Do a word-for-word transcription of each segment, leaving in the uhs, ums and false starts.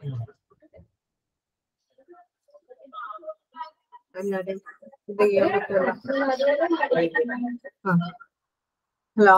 Hello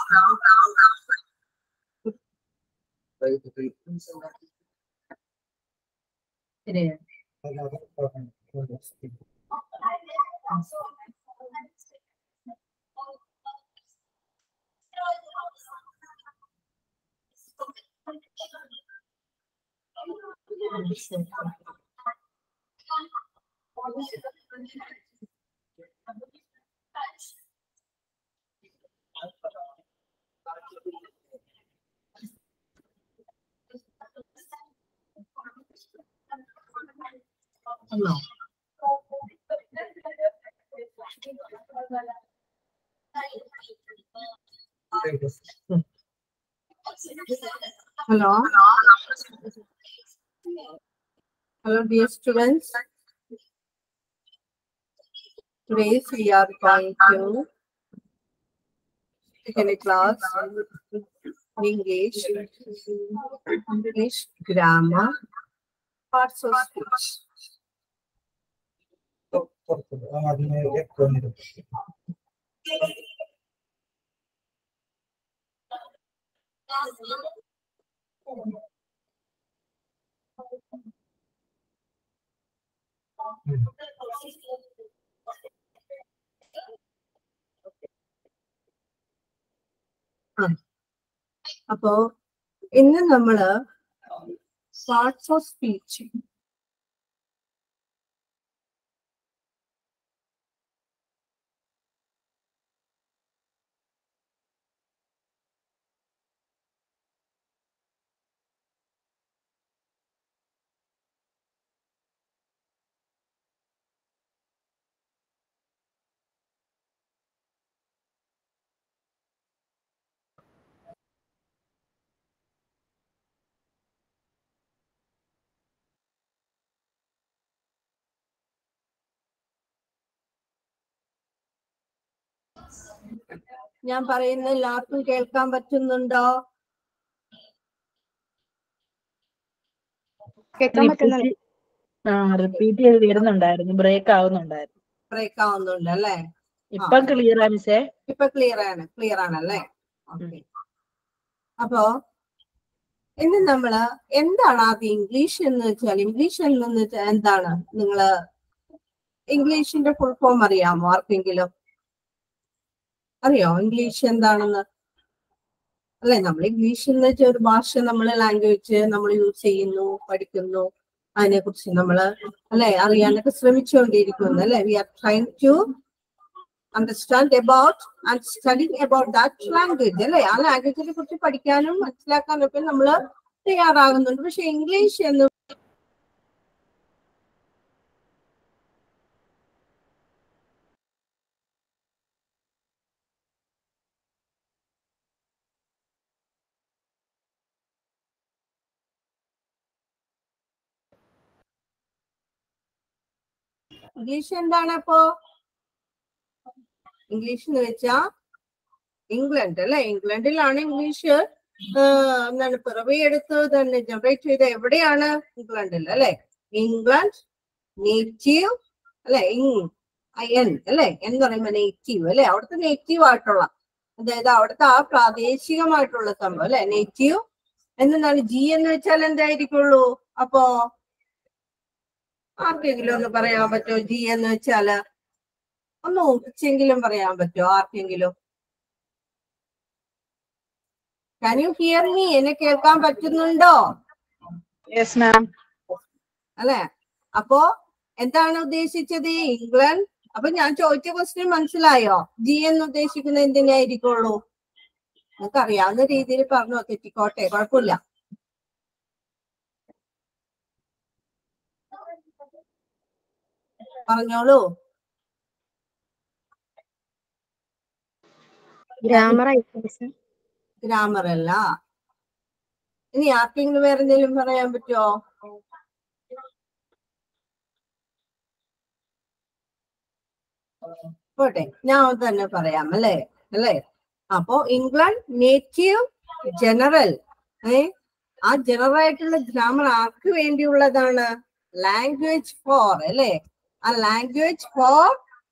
No. Hello. Hello, dear students. Today we are going to take a class English, English grammar, parts of speech. അപ്പോ ഇന്ന് നമ്മള് parts of speech ഞാൻ പറയുന്ന എല്ലാവർക്കും കേൾക്കാൻ പറ്റുന്നുണ്ടോ? റിപ്പീറ്റ് ചെയ്ത് വരുന്നുണ്ടായിരുന്നു, ബ്രേക്ക് ആവുന്നുണ്ടായിരുന്നു. ബ്രേക്ക് ആവുന്നുണ്ട് അല്ലേ? ഇപ്പൊ ക്ലിയർ ആണ് മിസ്സേ. ഇപ്പൊ ക്ലിയർ ആണ്, ക്ലിയർ ആണല്ലേ? അപ്പോ ഇന്ന് നമ്മള് എന്താണ് ആദ്യം ഇംഗ്ലീഷ് എന്ന് വെച്ചാൽ, ഇംഗ്ലീഷ് എന്ന് വെച്ചാൽ എന്താണ്? നിങ്ങള് ഇംഗ്ലീഷിന്റെ ഫുൾ ഫോം അറിയാമോ? ആർക്കെങ്കിലും അറിയോ ഇംഗ്ലീഷ് എന്താണെന്ന്? അല്ലെ, നമ്മൾ ഇംഗ്ലീഷ് എന്ന് വെച്ചാൽ ഒരു ഭാഷ, നമ്മള് ലാംഗ്വേജ് നമ്മൾ യൂസ് ചെയ്യുന്നു, പഠിക്കുന്നു, അതിനെ കുറിച്ച് നമ്മള് അല്ലെ അറിയാനൊക്കെ ശ്രമിച്ചുകൊണ്ടിരിക്കുന്നു അല്ലെ. We are trying to understand about and studying about that language അല്ലെ. ആ ലാംഗ്വേജിനെ കുറിച്ച് പഠിക്കാനും മനസ്സിലാക്കാനും ഒക്കെ നമ്മള് തയ്യാറാകുന്നുണ്ട്. പക്ഷെ ഇംഗ്ലീഷ് എന്ന് ഇംഗ്ലീഷ് എന്താണ്? അപ്പോ ഇംഗ്ലീഷ് എന്ന് വെച്ചാ ഇംഗ്ലണ്ട് അല്ലെ. ഇംഗ്ലണ്ടിലാണ് ഇംഗ്ലീഷ് എന്താണ് പിറവിയെടുത്ത് തന്നെ ജനറേറ്റ് ചെയ്ത എവിടെയാണ്? ഇംഗ്ലണ്ടിൽ അല്ലെ. ഇംഗ്ലണ്ട് നേറ്റീവ് അല്ലെ, എൻ അല്ലെ എന്ന് പറയുമ്പോ നേറ്റീവ് അല്ലെ, അവിടുത്തെ നേറ്റീവ് ആയിട്ടുള്ള, അതായത് അവിടുത്തെ ആ പ്രാദേശികമായിട്ടുള്ള സംഭവം അല്ലെ നേറ്റീവ്. എന്താണ് ജി എന്ന് വെച്ചാൽ എന്തായിരിക്കുള്ളൂ? അപ്പോ ആർക്കെങ്കിലും ഒന്ന് പറയാൻ പറ്റുമോ ജി എന്ന് വെച്ചാല്? ഒന്ന് ഊഹിച്ചെങ്കിലും പറയാൻ പറ്റുമോ ആർക്കെങ്കിലും? Can you hear me? എന്നെ കേൾക്കാൻ പറ്റുന്നുണ്ടോ? Yes ma'am. അല്ലെ, അപ്പോ എന്താണ് ഉദ്ദേശിച്ചത്? ഇംഗ്ലണ്ട്. അപ്പൊ ഞാൻ ചോദിച്ച ക്വസ്റ്റ്യൻ മനസ്സിലായോ? ജി എന്ന് ഉദ്ദേശിക്കുന്നത് എന്തിനായിരിക്കുള്ളൂ? നിങ്ങൾക്ക് അറിയാവുന്ന രീതിയിൽ പറഞ്ഞോ, തെറ്റിക്കോട്ടെ, കുഴപ്പമില്ല. പറഞ്ഞോളൂ. ഗ്രാമർ ഗ്രാമർ അല്ല. ഇനി ആർക്കെങ്കിലും വേറെ എന്തെങ്കിലും പറയാൻ പറ്റുമോ? പോട്ടെ, ഞാൻ തന്നെ പറയാം അല്ലേ അല്ലേ. അപ്പോ ഇംഗ്ലണ്ട് നേറ്റീവ് ജനറൽ ഏ ആ ജനറൽ ആയിട്ടുള്ള ഗ്രാമർ ആർക്ക് വേണ്ടിയുള്ളതാണ്? ലാംഗ്വേജ് ഫോർ അല്ലെ? ആ language for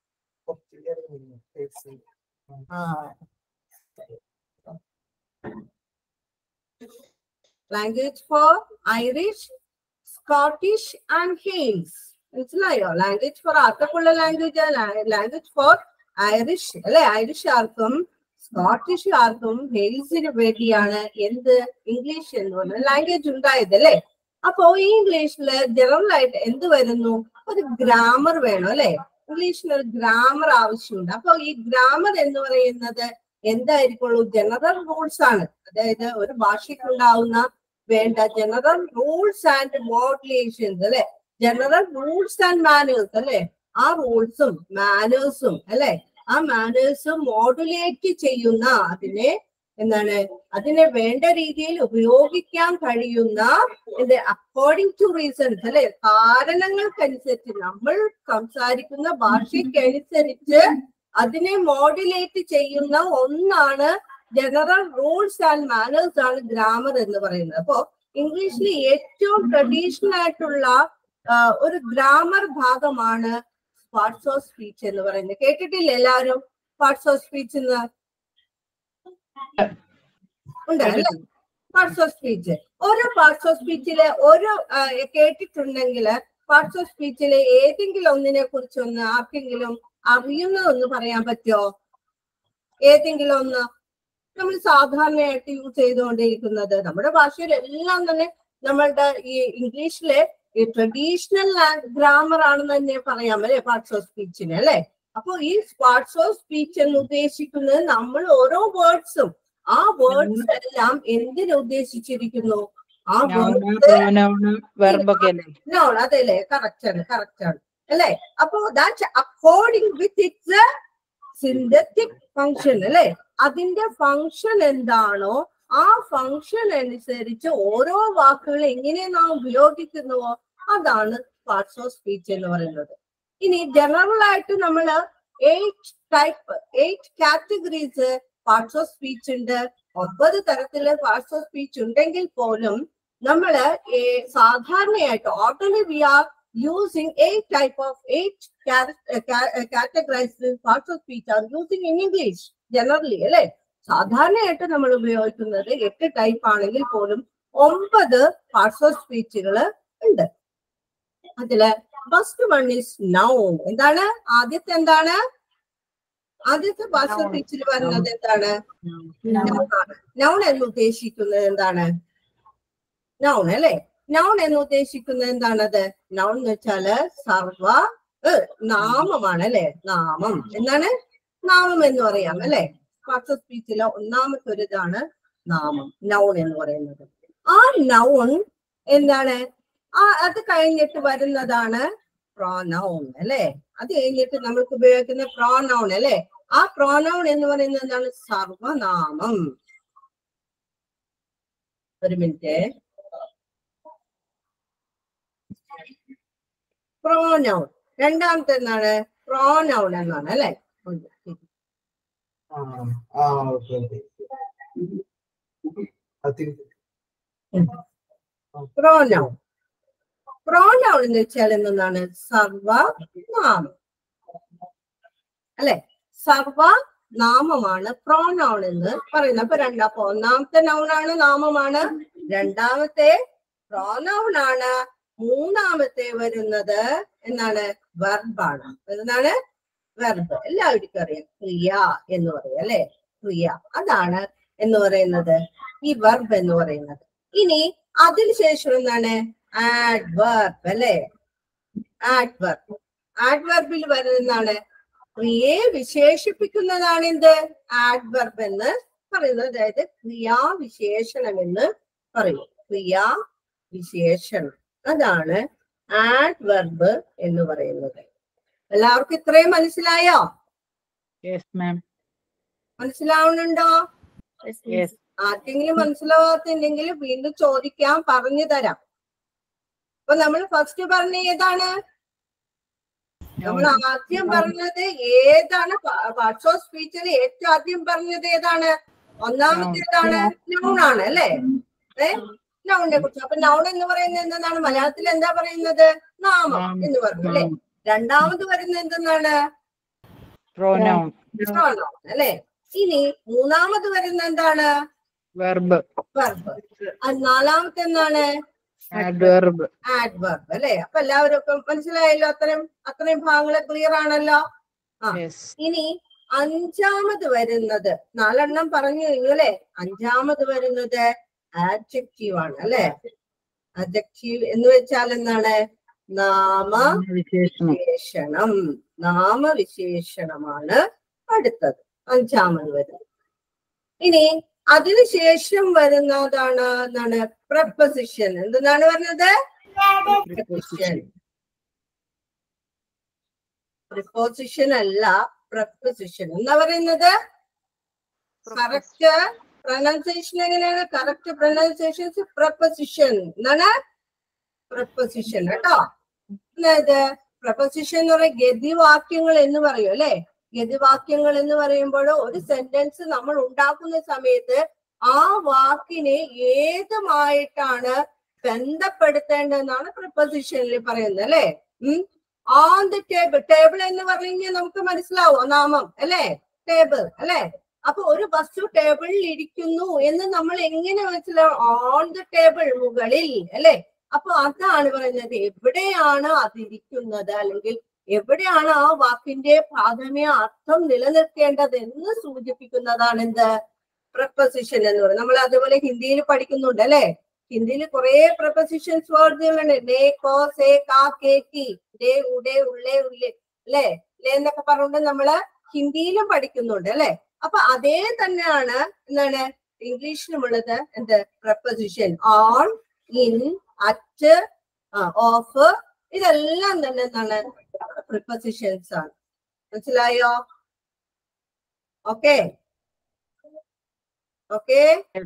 language for Irish, Scottish and Wales. മനസ്സിലായോ? ലാംഗ്വേജ് ഫോർ ആർക്കൊക്കെയുള്ള ലാംഗ്വേജ്? ലാംഗ്വേജ് ഫോർ ഐറിഷ് അല്ലെ? ഐറിഷുകാർക്കും സ്കോട്ടിഷുകാർക്കും ഹെയിൽസിന് വേണ്ടിയാണ് എന്ത് ഇംഗ്ലീഷ് എന്ന് പറഞ്ഞ ലാംഗ്വേജ് ഉണ്ടായത് അല്ലെ? അപ്പോ ഈ ഇംഗ്ലീഷില് ജനറൽ ആയിട്ട് എന്ത് വരുന്നു? ഒരു ഗ്രാമർ വേണം അല്ലെ? ഇംഗ്ലീഷിന് ഒരു ഗ്രാമർ ആവശ്യമുണ്ട്. അപ്പൊ ഈ ഗ്രാമർ എന്ന് പറയുന്നത് എന്തായിരിക്കുള്ളൂ? ജനറൽ റൂൾസ് ആണ്. അതായത് ഒരു ഭാഷയ്ക്കുണ്ടാവുന്ന വേണ്ട ജനറൽ റൂൾസ് ആൻഡ് മോഡുലേഷൻസ് അല്ലെ? ജനറൽ റൂൾസ് ആൻഡ് മാനേഴ്സ് അല്ലെ? ആ റൂൾസും മാനേഴ്സും അല്ലെ? ആ മാനേഴ്സും മോഡുലേറ്റ് ചെയ്യുന്ന, അതിനെ എന്താണ്, അതിനെ വേണ്ട രീതിയിൽ ഉപയോഗിക്കാൻ കഴിയുന്ന എന്ത് അക്കോർഡിംഗ് ടു റീസൺസ് അല്ലെ? കാരണങ്ങൾക്കനുസരിച്ച്, നമ്മൾ സംസാരിക്കുന്ന ഭാഷയ്ക്കനുസരിച്ച് അതിനെ മോഡുലേറ്റ് ചെയ്യുന്ന ഒന്നാണ് ജനറൽ റൂൾസ് ആൻഡ് മാനേഴ്സ് ആണ് ഗ്രാമർ എന്ന് പറയുന്നത്. അപ്പോ ഇംഗ്ലീഷിൽ ഏറ്റവും ട്രഡീഷണൽ ആയിട്ടുള്ള ഒരു ഗ്രാമർ ഭാഗമാണ് പാർട്സ് ഓഫ് സ്പീച്ച് എന്ന് പറയുന്നത്. കേട്ടിട്ടില്ല എല്ലാവരും പാർട്സ് ഓഫ് സ്പീച്ച് എന്ന്? ഉണ്ട് അല്ലെ? പാർട്സ് ഓഫ് സ്പീച്ച്, ഓരോ പാർട്സ് ഓഫ് സ്പീച്ചിലെ ഓരോ കേട്ടിട്ടുണ്ടെങ്കിൽ പാർട്സ് ഓഫ് സ്പീച്ചിലെ ഏതെങ്കിലും ഒന്നിനെ കുറിച്ച് ഒന്ന് ആർക്കെങ്കിലും അറിയുന്നതൊന്ന് പറയാൻ പറ്റുമോ? ഏതെങ്കിലും ഒന്ന് നമ്മൾ സാധാരണയായിട്ട് യൂസ് ചെയ്തുകൊണ്ടിരിക്കുന്നത് നമ്മുടെ ഭാഷയിൽ എല്ലാം തന്നെ നമ്മളുടെ ഈ ഇംഗ്ലീഷിലെ ഈ ട്രഡീഷണൽ ഗ്രാമർ ആണെന്ന് തന്നെ പറയാം അല്ലെ പാർട്സ് ഓഫ് സ്പീച്ചിന് അല്ലെ? അപ്പൊ ഈ പാർട്സ് ഓഫ് സ്പീച്ച് എന്ന് ഉദ്ദേശിക്കുന്നത് നമ്മൾ ഓരോ വേർഡ്സും ആ വേർഡ്സ് എല്ലാം എന്തിനു ഉദ്ദേശിച്ചിരിക്കുന്നു? ആ നോൺ അതല്ലേ? കറക്റ്റ് ആണ്, കറക്റ്റ് ആണ് അല്ലെ? അപ്പൊ that according with its synthetic function അല്ലെ? അതിന്റെ ഫങ്ഷൻ എന്താണോ ആ ഫങ്ഷൻ അനുസരിച്ച് ഓരോ വാക്കുകൾ എങ്ങനെ നാം ഉപയോഗിക്കുന്നുവോ അതാണ് പാർട്സ് ഓഫ് സ്പീച്ച് എന്ന് പറയുന്നത്. ഇനി ജനറൽ ആയിട്ട് നമ്മൾ eight type eight categories parts of speech ഉണ്ട്. ഒമ്പത് തരത്തില് പാർട്സ് ഓഫ് സ്പീച്ച് ഉണ്ടെങ്കിൽ പോലും നമ്മള് സാധാരണയായിട്ട് ordinary we are using eight type of eight categorized parts of speech are using in English generally അല്ലെ? സാധാരണയായിട്ട് നമ്മൾ ഉപയോഗിക്കുന്നത് എട്ട് ടൈപ്പ് ആണെങ്കിൽ പോലും ഒമ്പത് പാർട്സ് ഓഫ് സ്പീച്ചുകൾ ഉണ്ട്. അതില് ഫസ്റ്റ് വൺ ഈസ് നൗൺ. എന്താണ് ആദ്യത്തെ? എന്താണ് ആദ്യത്തെ പാർട്സ് ഓഫ് സ്പീച്ചിൽ വരുന്നത്? എന്താണ്? നൗൺ എന്ന് ഉദ്ദേശിക്കുന്നത് എന്താണ്? നൗൺ അല്ലെ? നൗൺ എന്ന് ഉദ്ദേശിക്കുന്നത് എന്താണത്? നൗൺ എന്ന് വെച്ചാല് സർവ നാമമാണ് അല്ലെ? നാമം. എന്താണ് നാമം എന്ന് പറയാം അല്ലെ? പാർട്സ് ഓഫ് സ്പീച്ചിലെ ഒന്നാമത്തെ ഒരു ഇതാണ് നാമം, നൗൺ എന്ന് പറയുന്നത്. ആ നൗൺ എന്താണ്? ആ അത് കഴിഞ്ഞിട്ട് വരുന്നതാണ് പ്രോനൗൺ അല്ലെ? അത് കഴിഞ്ഞിട്ട് നമ്മൾക്ക് ഉപയോഗിക്കുന്ന പ്രോനൗൺ അല്ലെ? ആ പ്രോനൗൺ എന്ന് പറയുന്നത് എന്താണ്? സർവനാമം. ഒരു മിനിറ്റ്. പ്രോനൗൺ രണ്ടാമത്തെ എന്താണ്? പ്രോനൗൺ എന്നാണ് അല്ലെ? പ്രോനൗൺ പ്രോനൗൺ എന്ന് വെച്ചാൽ എന്താണ്? സർവനാമം അല്ലെ? സർവനാമമാണ് പ്രോനൗൺ എന്ന് പറയുന്നത്. അപ്പൊ രണ്ടാ ഒന്നാമത്തെ നൗണാണ്, നാമമാണ്. രണ്ടാമത്തെ പ്രോനൗൺ ആണ്. മൂന്നാമത്തെ വരുന്നത് എന്താണ്? വെർബാണ്. എന്താണ്? വെർബ്. എല്ലാവർക്കും അറിയാം, ക്രിയ എന്ന് പറയും അല്ലെ? ക്രിയ, അതാണ് എന്ന് പറയുന്നത് ഈ വെർബ് എന്ന് പറയുന്നത്. ഇനി അതിനുശേഷം എന്താണ്? ആഡ്വർബ് അല്ലെ? ആഡ്വർബ്. ആഡ്വർബിൽ വരുന്നതാണ് ക്രിയയെ വിശേഷിപ്പിക്കുന്നതാണ് എന്ത്? ആഡ്വർബ് എന്ന് പറയുന്നത്. അതായത് ക്രിയാവിശേഷണം എന്ന് പറയും. ക്രിയാവിശേഷണം, അതാണ് ആഡ്വർബ് എന്ന് പറയുന്നത്. എല്ലാവർക്കും ഇത്രയും മനസ്സിലായോ? മനസ്സിലാവുന്നുണ്ടോ? ആർക്കെങ്കിലും മനസ്സിലാവാത്തുണ്ടെങ്കിൽ വീണ്ടും ചോദിക്കാം, പറഞ്ഞു തരാം. അപ്പൊ നമ്മൾ ഫസ്റ്റ് പറഞ്ഞ ഏതാണ്? നമ്മൾ ആദ്യം പറഞ്ഞത് ഏതാണ്? പാർട്സ് ഓഫ് സ്പീച്ചിൽ ഏറ്റവും ആദ്യം പറഞ്ഞത് ഏതാണ്? ഒന്നാമത്തേതാണ് നൗൺ ആണ് അല്ലെ? ഏ നൗണിനെ കുറിച്ച്. അപ്പൊ നൗൺ എന്ന് പറയുന്നത് എന്താണ്? മലയാളത്തിൽ എന്താ പറയുന്നത്? നാമം എന്ന് പറഞ്ഞു അല്ലെ. രണ്ടാമത് വരുന്നത് എന്തെന്നാണ്? pronoun pronoun അല്ലെ. ഇനി മൂന്നാമത് വരുന്ന എന്താണ്? verb verb. നാലാമത്തെ എന്താണ്? adverb adverb അല്ലെ. അപ്പൊ എല്ലാവരും ഒക്കെ മനസ്സിലായല്ലോ? അത്രയും അത്രയും ഭാഗങ്ങള് ക്ലിയർ ആണല്ലോ. ആ ഇനി അഞ്ചാമത് വരുന്നത്, നാലെണ്ണം പറഞ്ഞു കഴിഞ്ഞു അല്ലെ. അഞ്ചാമത് വരുന്നത് ആഡ്ജക്റ്റീവ് ആണ് അല്ലെ. ആഡ്ജക്റ്റീവ് എന്ന് വെച്ചാൽ എന്താണ്? നാമവിശേഷണം. നാമവിശേഷണമാണ് അടുത്തത്, അഞ്ചാമത് വരുന്നത്. ഇനി അതിനുശേഷം വരുന്നതാണ് എന്താണ്? പ്രപ്പോസിഷൻ. എന്താണ് പറഞ്ഞത്? പ്രിപ്പോസിഷൻ അല്ല, പ്രപ്പോസിഷൻ എന്നാ പറയുന്നത്. കറക്റ്റ് പ്രൊനൗൺസിയേഷൻ എങ്ങനെയാണ്? കറക്റ്റ് പ്രൊനൗൺസിയേഷൻ പ്രപ്പോസിഷൻ എന്നാണ്. പ്രപ്പോസിഷൻ കേട്ടോ. അതായത് പ്രപ്പോസിഷൻ എന്ന് പറയുന്നത് ഗതിവാക്യങ്ങൾ എന്ന് പറയും അല്ലെ. ഗതിവാക്യങ്ങൾ എന്ന് പറയുമ്പോൾ ഒരു സെന്റൻസ് നമ്മൾ ഉണ്ടാക്കുന്ന സമയത്ത് ആ വാക്കിനെ ഏതുമായിട്ടാണ് ബന്ധപ്പെടുത്തേണ്ടതെന്നാണ് പ്രപ്പോസിഷനിൽ പറയുന്നത് അല്ലെ. ഉം ഓൺ ദി ടേബിൾ. ടേബിൾ എന്ന് പറഞ്ഞു കഴിഞ്ഞാൽ നമുക്ക് മനസ്സിലാവോ? നാമം അല്ലെ. ടേബിൾ അല്ലെ. അപ്പൊ ഒരു വസ്തു ടേബിളിൽ ഇരിക്കുന്നു എന്ന് നമ്മൾ എങ്ങനെ മനസ്സിലാവും? ഓൺ ദി ടേബിൾ, മുകളിൽ അല്ലെ. അപ്പൊ അതാണ് പറയുന്നത്. എവിടെയാണ് അതിരിക്കുന്നത് അല്ലെങ്കിൽ എവിടെയാണ് ആ വാക്കിന്റെ പ്രാഥമിക അർത്ഥം നിലനിൽക്കേണ്ടത് എന്ന് സൂചിപ്പിക്കുന്നതാണ് എന്ത്? പ്രപ്പോസിഷൻ എന്ന് പറയുന്നത്. നമ്മൾ അതുപോലെ ഹിന്ദിയിൽ പഠിക്കുന്നുണ്ട് അല്ലെ. ഹിന്ദിയിൽ കുറെ പ്രപ്പോസിഷൻസ് വേർഡുകളുണ്ട്. നേ, കോ, സേ, കാ, കേ, കി, ഡേ, ഉഡേ, ഉള്ളേ, ഉള്ളേ അല്ലെ. ലേ എന്നൊക്കെ പറഞ്ഞുകൊണ്ട് നമ്മള് ഹിന്ദിയിലും പഠിക്കുന്നുണ്ട് അല്ലെ. അപ്പൊ അതേ തന്നെയാണ് എന്താണ് ഇംഗ്ലീഷിലുമുള്ളത്. എന്ത്? Preposition. On, in, at, of, ഇതെല്ലാം തന്നെ എന്താണ്? പ്രിപ്പോസിഷൻസ് ആണ്. മനസ്സിലായോ? ഓക്കെ ഓക്കെ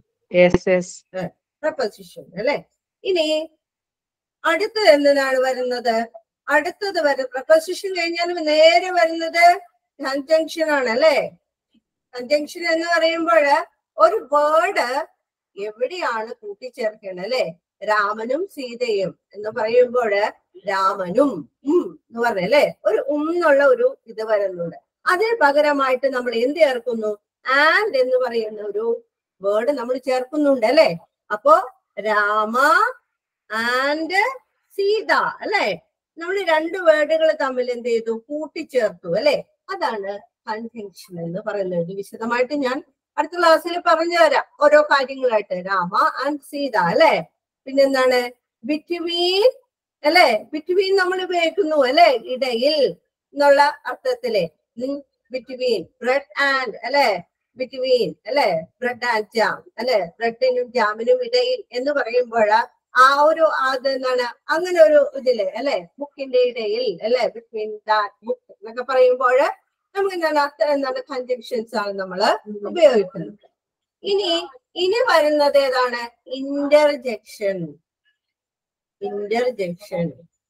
പ്രപ്പോസിഷൻ അല്ലെ. ഇനി അടുത്തത് എന്തിനാണ് വരുന്നത്? അടുത്തത് വരും പ്രപ്പോസിഷൻ കഴിഞ്ഞാൽ നേരെ വരുന്നത് കൺജങ്ഷൻ ആണ് അല്ലെ. കൺജങ്ഷൻ എന്ന് പറയുമ്പോൾ ഒരു വേർഡ് എവിടെയാണ് കൂട്ടിച്ചേർക്കേണ്ടത് അല്ലെ. രാമനും സീതയും എന്ന് പറയുമ്പോൾ രാമനും ഉം എന്ന് പറഞ്ഞല്ലേ ഒരു ഉന്നുള്ള ഒരു ഇത് വരുന്നുണ്ട്. അതിന് പകരമായിട്ട് നമ്മൾ എന്ത് ചേർക്കുന്നു? ആൻഡ് എന്ന് പറയുന്ന ഒരു വേർഡ് നമ്മൾ ചേർക്കുന്നുണ്ട് അല്ലെ. അപ്പോ രാമ ആൻഡ് സീത അല്ലെ. നമ്മൾ രണ്ട് വേർഡുകൾ തമ്മിൽ എന്ത് ചെയ്തു? കൂട്ടിച്ചേർത്തു അല്ലെ. അതാണ് കൺജങ്ഷൻ എന്ന് പറയുന്നത്. വിശദമായിട്ട് ഞാൻ അടുത്ത ക്ലാസ്സിൽ പറഞ്ഞു തരാം ഓരോ കാര്യങ്ങളായിട്ട്. രാമ ആൻഡ് സീത അല്ലെ. പിന്നെന്താണ്? ബിറ്റ്വീൻ അല്ലെ. ബിറ്റ്വീൻ നമ്മൾ ഉപയോഗിക്കുന്നു അല്ലെ. ഇടയിൽ എന്നുള്ള അർത്ഥത്തില്. ബിറ്റ്വീൻ ബ്രെഡ് ആൻഡ് അല്ലെ. ബിറ്റ്വീൻ അല്ലെ. ബ്രെഡ് ആൻഡ് ജാം അല്ലെ. ബ്രെഡിനും ജാമിനും ഇടയിൽ എന്ന് പറയുമ്പോൾ ആ ഒരു അത് എന്താണ് അങ്ങനെ ഒരു ഇതില് അല്ലെ. ബുക്കിന്റെ ഇടയിൽ അല്ലെ. ബിറ്റ്വീൻ ദാറ്റ് ബുക്ക് എന്നൊക്കെ പറയുമ്പോൾ നമുക്ക് എന്താണ് അത്ര എന്താണ് കൺജങ്ഷൻസ് ആണ് നമ്മൾ ഉപയോഗിക്കുന്നത്. ഇനി ഇനി വരുന്നത് ഏതാണ്? ഇന്റർജെക്ഷൻ. ഇന്റർജെക്ഷൻ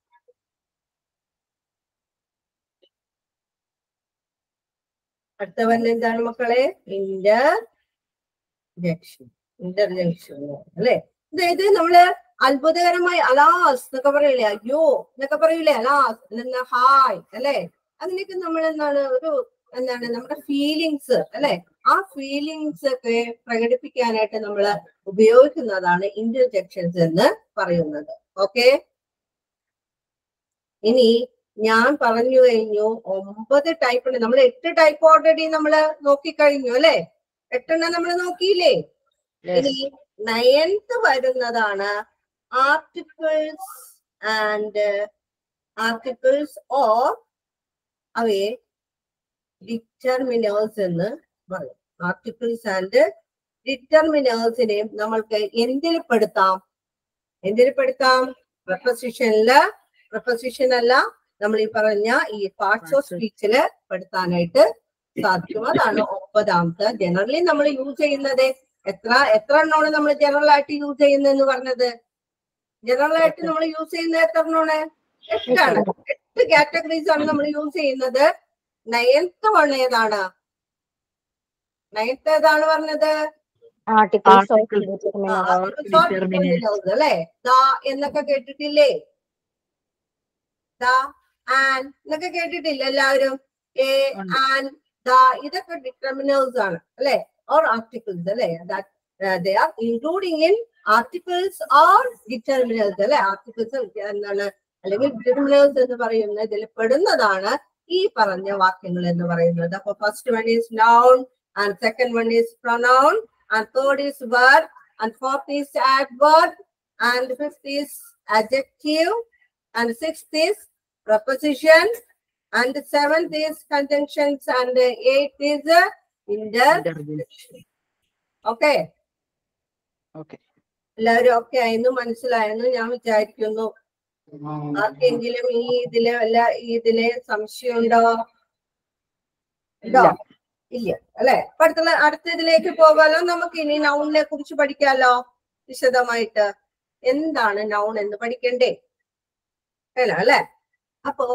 അടുത്ത വരുന്നത് എന്താണ് മക്കളെ? ഇന്റർജെക്ഷൻ. ഇന്റർജെക്ഷൻ അല്ലെ. അതായത് നമ്മള് അത്ഭുതകരമായി അലാസ് എന്നൊക്കെ പറയൂലേ. അയ്യോ എന്നൊക്കെ പറയൂലേ. അലാസ് എന്നാ ഹായ് അല്ലെ. അതിനൊക്കെ നമ്മൾ എന്താണ് ഒരു എന്താണ് നമ്മുടെ ഫീലിങ്സ് അല്ലെ. ആ ഫീലിങ്സ് ഒക്കെ പ്രകടിപ്പിക്കാനായിട്ട് നമ്മൾ ഉപയോഗിക്കുന്നതാണ് ഇന്റർജെക്ഷൻസ് എന്ന് പറയുന്നത്. ഓക്കെ. ഇനി ഞാൻ പറഞ്ഞു കഴിഞ്ഞു ഒമ്പത് ടൈപ്പ് ഉണ്ട്. നമ്മൾ എട്ട് ടൈപ്പ് ഓൾറെഡി നമ്മൾ നോക്കിക്കഴിഞ്ഞു അല്ലെ. എട്ടെണ്ണം നമ്മൾ നോക്കിയില്ലേ. ഇനി നയൻത്ത് വരുന്നതാണ് ആർട്ടിക്കിൾസ് ആൻഡ് ആർട്ടിക്കിൾസ് ഓർ അവയെ ഡിറ്റർമിനേഴ്സ് എന്ന് പറയും. ആർട്ടിക്കിൾസ് ആൻഡ് ഡിറ്റർമിനേഴ്സിനെയും നമ്മൾക്ക് എന്തിൽ പെടുത്താം? എന്തിൽ പെടുത്താം? പ്രപ്പോസിഷനില്. പ്രപ്പോസിഷൻ അല്ല, നമ്മൾ ഈ പറഞ്ഞ ഈ പാർട്സ് ഓഫ് സ്പീച്ചില് പെടുത്താനായിട്ട് സാധിക്കും. അതാണ് ഒമ്പതാമത്തെ. ജനറലി നമ്മൾ യൂസ് ചെയ്യുന്നത് എത്ര എത്ര എണ്ണമാണ് നമ്മൾ ജനറൽ ആയിട്ട് യൂസ് ചെയ്യുന്നതെന്ന് പറഞ്ഞത്? ജനറൽ ആയിട്ട് നമ്മൾ യൂസ് ചെയ്യുന്നത് എത്ര എണ്ണമാണ്? എട്ടാണ്. എട്ട് കാറ്റഗറീസ് ആണ് നമ്മൾ യൂസ് ചെയ്യുന്നത്. നയൻത്ത് വൺ ഏതാണ്? നയൻത്ത് ഏതാണ് പറഞ്ഞത്? Articles of Articles determinant. or determinants. അല്ലേ? ദ എന്നൊക്കെ കേട്ടിട്ടില്ലേ? ദ ആൻഡ് എന്നൊക്കെ കേട്ടിട്ടില്ല എല്ലാവരും? എ ഉണ്ട്. ആൻഡ് ദ ഇതൊക്കെ ഡിറ്റർമിനേഴ്സ് ആണ് അല്ലെ? ഓർ ആർട്ടിക്കിൾസ് അല്ലെ? They are including in articles or determiners അല്ലെ? ആർട്ടിക്കിൾസ് എന്താണ് അല്ലെങ്കിൽ ഡിറ്റർമിനേഴ്സ് എന്ന് പറയുന്ന ഇതിൽ പെടുന്നതാണ് ഈ പറഞ്ഞ വാക്യങ്ങൾ എന്ന് പറയുന്നത്. അപ്പൊ first one is noun and second one is pronoun and third is verb and fourth is adverb and fifth is adjective and sixth is preposition and seventh is conjunctions and eighth is uh, interjection. Okay. Okay. എല്ലാവരും ഒക്കെ ആയിരുന്നു മനസ്സിലായെന്ന് ഞാൻ വിചാരിക്കുന്നു. ആർക്കെങ്കിലും ഈ ഇതിലെ വല്ല ഇതിലെ സംശയം ഉണ്ടോ? ഉണ്ടോ? ഇല്ല അല്ലെ? അപ്പൊ അടുത്തുള്ള അടുത്ത ഇതിലേക്ക് പോകാലോ. നമുക്ക് ഇനി നൗണിനെ കുറിച്ച് പഠിക്കാലോ വിശദമായിട്ട്. എന്താണ് നൗൺ എന്ന് പഠിക്കണ്ടേ? അല്ല അല്ലെ? അപ്പോ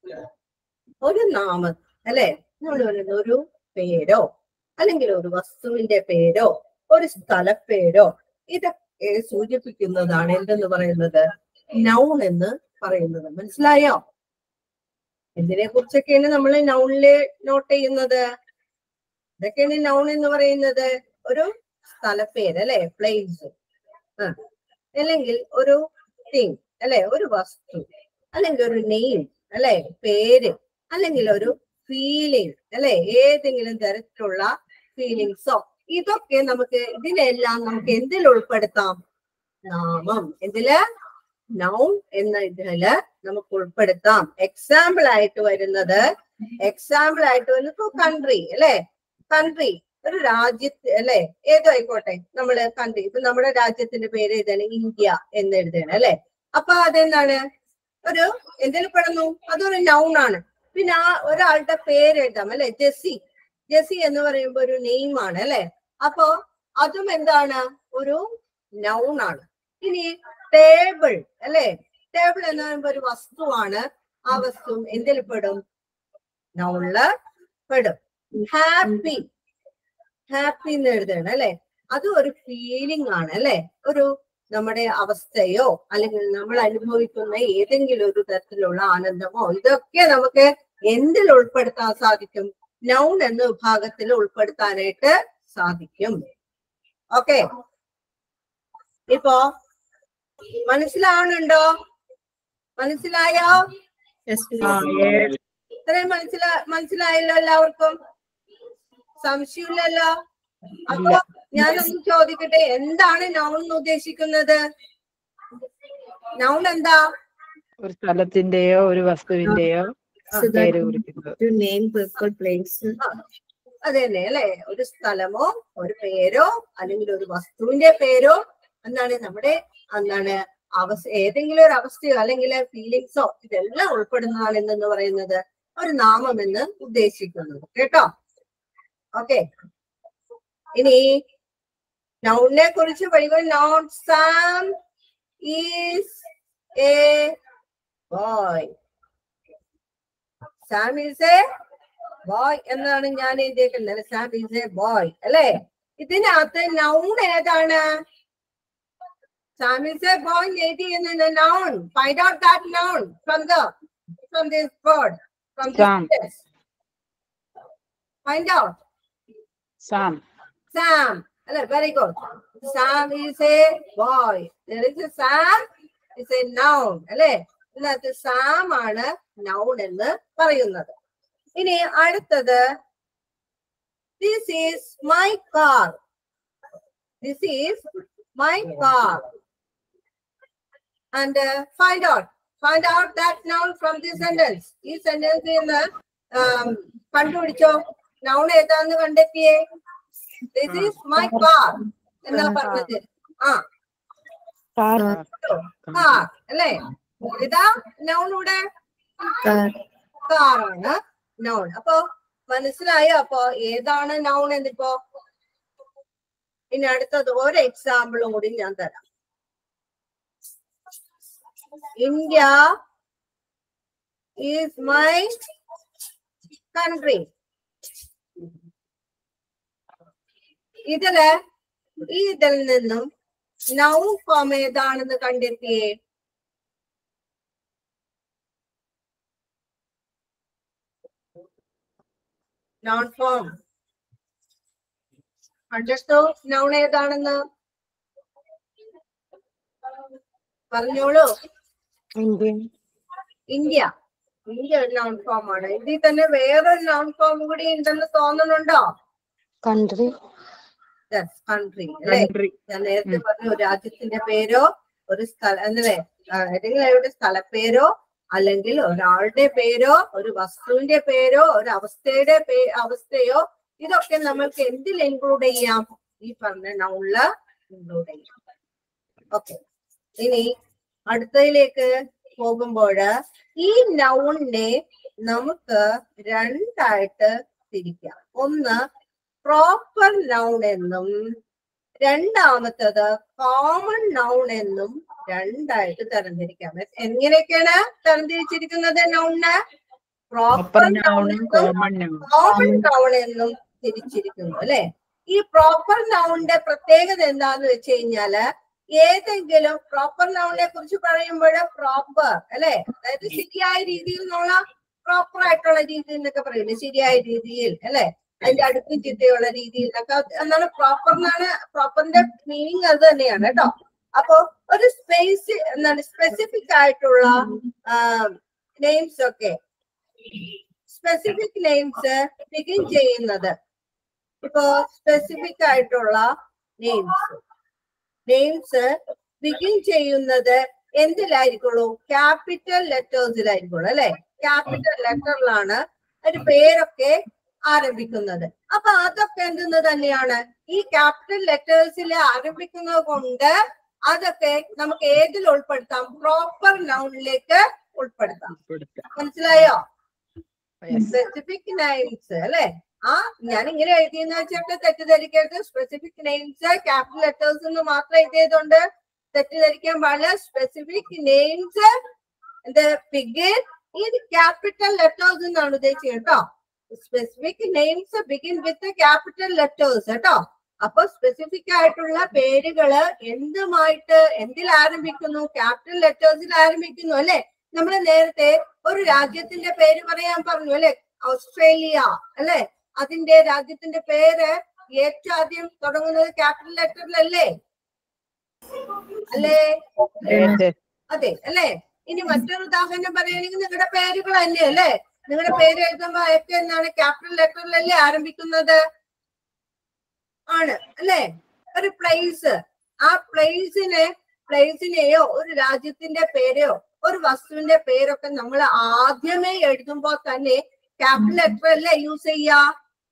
ഒരു നാമം അല്ലെ നമ്മൾ പറയുന്ന ഒരു പേരോ അല്ലെങ്കിൽ ഒരു വസ്തുവിന്റെ പേരോ ഒരു സ്ഥലപ്പേരോ ഇതൊക്കെ സൂചിപ്പിക്കുന്നതാണ് എന്തെന്ന് പറയുന്നത് നൗൺ എന്ന് പറയുന്നത്. മനസ്സിലായോ? എന്തിനെ കുറിച്ചൊക്കെയാണ് നമ്മൾ നൗണില് നോട്ട് ചെയ്യുന്നത്? ഇതൊക്കെയാണ് നൗൺ എന്ന് പറയുന്നത്. ഒരു സ്ഥലപ്പേര് അല്ലെ? പ്ലേസ്, അല്ലെങ്കിൽ ഒരു തിങ് അല്ലെ? ഒരു വസ്തു, അല്ലെങ്കിൽ ഒരു നെയിം അല്ലെ? പേര്, അല്ലെങ്കിൽ ഒരു ഫീലിംഗ് അല്ലെ? ഏതെങ്കിലും തരത്തിലുള്ള ഫീലിങ്സോ ഇതൊക്കെ നമുക്ക് ഇതിനെല്ലാം നമുക്ക് എന്തിൽ ഉൾപ്പെടുത്താം? നാമം. എന്തില്? നൗൺ എന്ന ഇതില് നമുക്ക് ഉൾപ്പെടുത്താം. എക്സാമ്പിൾ ആയിട്ട് വരുന്നത് എക്സാമ്പിൾ ആയിട്ട് വരുന്നത് കൺട്രി അല്ലെ? കൺട്രി ഒരു രാജ്യത്ത് അല്ലെ? ഏതോ ആയിക്കോട്ടെ, നമ്മള് കൺട്രി ഇപ്പൊ നമ്മുടെ രാജ്യത്തിന്റെ പേര് എഴുതാണ് ഇന്ത്യ എന്ന് എഴുതാണ് അല്ലെ? അപ്പൊ അതെന്താണ്? ഒരു എന്തിൽ പെടുന്നു? അതൊരു നൗൺ ആണ്. പിന്നെ ആ ഒരാളുടെ പേര് എഴുതാം അല്ലെ? ജെസ്സി. ജെസ്സി എന്ന് പറയുമ്പോ ഒരു നെയിം ആണ് അല്ലെ? അപ്പോ അതും എന്താണ്? ഒരു നൗൺ ആണ്. ഇനി ടേബിൾ അല്ലെ? ടേബിൾ എന്ന് പറയുമ്പോ ഒരു വസ്തുവാണ്. ആ വസ്തു എന്തിൽ പെടും? നൗണില് പെടും. ഹാപ്പി, ഹാപ്പി എന്ന് എഴുതണം അല്ലെ? അത് ഒരു ഫീലിംഗ് ആണ് അല്ലെ? ഒരു നമ്മുടെ അവസ്ഥയോ അല്ലെങ്കിൽ നമ്മൾ അനുഭവിക്കുന്ന ഏതെങ്കിലും ഒരു തരത്തിലുള്ള ആനന്ദമോ ഇതൊക്കെ നമുക്ക് എന്തിൽ ഉൾപ്പെടുത്താൻ സാധിക്കും? നൗൺ എന്ന വിഭാഗത്തിൽ ഉൾപ്പെടുത്താനായിട്ട് സാധിക്കും. ഓക്കെ, ഇപ്പോ മനസ്സിലാവണുണ്ടോ? മനസ്സിലായോ? ഇത്രയും മനസ്സിലാ മനസ്സിലായല്ലോ എല്ലാവർക്കും? സംശയമില്ലല്ലോ? അപ്പൊ ഞാനൊന്ന് ചോദിക്കട്ടെ, എന്താണ് നൗൺ എന്ന് ഉദ്ദേശിക്കുന്നത്? നൗൺ എന്താ? ഒരു സ്ഥലത്തിന്റെയോ ഒരു വസ്തുവിന്റെയോ പേര് കുറിക്കുന്നത്. അതെ തന്നെ അല്ലെ? ഒരു സ്ഥലമോ ഒരു പേരോ അല്ലെങ്കിൽ ഒരു വസ്തുവിന്റെ പേരോ എന്താണ് നമ്മുടെ എന്താണ് അവസ്ഥ, ഏതെങ്കിലും ഒരു അവസ്ഥയോ അല്ലെങ്കിൽ ഫീലിങ്സോ ഇതെല്ലാം ഉൾപ്പെടുന്നതാണ് എന്തെന്ന് പറയുന്നത് ഒരു നാമം എന്ന് ഉദ്ദേശിക്കുന്നത്. കേട്ടോ? ഓക്കെ, ഇനി നൗണിനെ കുറിച്ച് പഠിക്കുമ്പോൾ noun Sam is a boy. Sam is a boy എന്നാണ് ഞാൻ എഴുതിയേക്കുന്നത്. സാം ഈസ് എ ബോയ് അല്ലെ? ഇതിനകത്ത് നൗൺ ഏതാണ്? സാം ഈസ് എ ബോയ് എഴുതിയെന്ന noun. Find out that noun from the from this word, from this. Find out. Sam. Sam. Hello, very good. Sam is a boy. There is a Sam is a noun. അല്ലെ? ഇതിനകത്ത് Sam ആണ് noun എന്ന് പറയുന്നത്. ഇനി അടുത്തത് this is my car. This is my car. And uh, find out. Find out that noun from this sentence. ഈ സെന്റൻസിൽ നിന്ന് കണ്ടുപിടിച്ചോ noun ഏതാന്ന് കണ്ടെത്തിയേ. This is my car എന്നാ പറഞ്ഞത്. ആ കാർ അല്ലേ? ഇതാ നൗൺ ഇവിടെ കാറാണ് നൗൺ. അപ്പൊ മനസ്സിലായോ? അപ്പൊ ഏതാണ് നൗൺ എന്നിപ്പോ? ഇനി അടുത്തത് ഒരു എക്സാമ്പിളും കൂടി ഞാൻ തരാം. India is my country. ഇതില് ഈ ഇതിൽ നിന്നും നൗൺ ഫോം ഏതാണെന്ന് കണ്ടെത്തിയേ. നൗൺ ഫോം കണ്ടെത്തോ. നൗൺ ഏതാണെന്ന് പറഞ്ഞോളൂ. ഇന്ത്യ. ഇന്ത്യ. ഇന്ത്യ ഒരു നൗൺ ഫോം ആണ്. ഇതിൽ തന്നെ വേറൊരു നൗൺ ഫോം കൂടി ഉണ്ടെന്ന് തോന്നുന്നുണ്ടോ? കൺട്രി. കൺട്രി അല്ലെ. ഞാൻ നേരത്തെ പറഞ്ഞു രാജ്യത്തിന്റെ പേരോ ഒരു സ്ഥലം അല്ലേ, ഏതെങ്കിലും ഒരു സ്ഥലപ്പേരോ അല്ലെങ്കിൽ ഒരാളുടെ പേരോ ഒരു വസ്തുവിന്റെ പേരോ ഒരു അവസ്ഥയുടെ പേ അവസ്ഥയോ ഇതൊക്കെ നമ്മൾക്ക് എന്തിൽ ഇൻക്ലൂഡ് ചെയ്യാം? ഈ പറഞ്ഞ നൗണില് ഇൻക്ലൂഡ് ചെയ്യാം. ഓക്കെ, ഇനി അടുത്തതിലേക്ക് പോകുമ്പോൾ ഈ നൗണിനെ നമുക്ക് രണ്ടായിട്ട് തിരിക്കാം. ഒന്ന് പ്രോപ്പർ നൗൺ എന്നും രണ്ടാമത്തത് കോമൺ നൗൺ എന്നും രണ്ടായിട്ട് തരംതിരിക്കാം. എങ്ങനെയൊക്കെയാണ് തരംതിരിച്ചിരിക്കുന്നത്? നൗണിന് പ്രോപ്പർ നൗൺ എന്നും കോമൺ നൗൺ എന്നും തിരിച്ചിരിക്കുന്നു അല്ലെ. ഈ പ്രോപ്പർ നൗണിന്റെ പ്രത്യേകത എന്താന്ന് വെച്ച് കഴിഞ്ഞാല് ഏതെങ്കിലും പ്രോപ്പർ നൗണിനെ കുറിച്ച് പറയുമ്പോൾ പ്രോപ്പർ അല്ലെ, അതായത് ശരിയായ രീതിയിൽ എന്നുള്ള പ്രോപ്പർ ആയിട്ടുള്ള രീതിയിൽ എന്നൊക്കെ പറയില്ലേ, ശരിയായ രീതിയിൽ അല്ലെ, അതിന്റെ അടുക്കും ചിട്ടയുള്ള രീതിയിൽ എന്നൊക്കെ എന്നാണ് പ്രോപ്പർ എന്നാണ്. പ്രോപ്പറിന്റെ മീനിങ് അത് തന്നെയാണ് കേട്ടോ. അപ്പൊ ഒരു സ്പേസ് എന്താണ് സ്പെസിഫിക് ആയിട്ടുള്ള നെയിംസ് ഒക്കെ സ്പെസിഫിക് നെയിംസ് ബിഗിൻ ചെയ്യുന്നത് ഇപ്പോ സ്പെസിഫിക് ആയിട്ടുള്ള നെയിംസ് നെയിംസ് ബിഗിൻ ചെയ്യുന്നത് എന്തിലായിരിക്കുള്ളൂ? ക്യാപിറ്റൽ ലെറ്റേഴ്സിലായിരിക്കുള്ളൂ അല്ലെ. ക്യാപിറ്റൽ ലെറ്ററിലാണ് ഒരു പേരൊക്കെ ആരംഭിക്കുന്നത്. അപ്പൊ അതൊക്കെ എന്തെന്ന് തന്നെയാണ് ഈ ക്യാപിറ്റൽ ലെറ്റേഴ്സിൽ ആരംഭിക്കുന്നത് കൊണ്ട് അതൊക്കെ നമുക്ക് ഏതിൽ ഉൾപ്പെടുത്താം? പ്രോപ്പർ നൗണിലേക്ക് ഉൾപ്പെടുത്താം. മനസ്സിലായോ? സ്പെസിഫിക് നെയിംസ് അല്ലെ. ആ ഞാൻ ഇങ്ങനെ എഴുതിയെന്ന് വെച്ചിട്ട് തെറ്റിദ്ധരിക്കരുത്. സ്പെസിഫിക് നെയിംസ് ക്യാപിറ്റൽ ലെറ്റേഴ്സ് എന്ന് മാത്രം എഴുതിയതുകൊണ്ട് തെറ്റിദ്ധരിക്കാൻ പാടില്ല. സ്പെസിഫിക് നെയിംസ് എന്ത് ബിഗിൻ ഈ ക്യാപിറ്റൽ ലെറ്റേഴ്സ് എന്നാണ് ഉദ്ദേശിച്ചത് കേട്ടോ. Specific names begin with capital letters കേട്ടോ. അപ്പൊ സ്പെസിഫിക് ആയിട്ടുള്ള പേരുകള് എന്തുമായിട്ട് എന്തിൽ ആരംഭിക്കുന്നു? ക്യാപിറ്റൽ ലെറ്റേഴ്സിൽ ആരംഭിക്കുന്നു അല്ലെ. നമ്മൾ നേരത്തെ ഒരു രാജ്യത്തിന്റെ പേര് പറയാൻ പറഞ്ഞു അല്ലെ, ഓസ്ട്രേലിയ അല്ലെ. അതിന്റെ രാജ്യത്തിന്റെ പേര് ഏറ്റവും ആദ്യം തുടങ്ങുന്നത് ക്യാപിറ്റൽ ലെറ്ററിലല്ലേ അല്ലേ? അതെ അല്ലെ. ഇനി മറ്റൊരു ഉദാഹരണം പറയുകയാണെങ്കിൽ നിങ്ങളുടെ പേരുകൾ തന്നെ അല്ലെ. നിങ്ങളുടെ പേര് എഴുതുമ്പോ ഒക്കെ എന്താണ്? ക്യാപിറ്റൽ ലെറ്ററിലല്ലേ ആരംഭിക്കുന്നത്? ആണ് അല്ലെ. ഒരു പ്ലേസ്, ആ പ്ലേസിനെ പ്ലേസിനെയോ ഒരു രാജ്യത്തിന്റെ പേരെയോ ഒരു വസ്തുവിന്റെ പേരൊക്കെ നമ്മൾ ആദ്യമേ എഴുതുമ്പോ തന്നെ ക്യാപിറ്റൽ ലെറ്റർ അല്ലേ യൂസ് ചെയ്യാ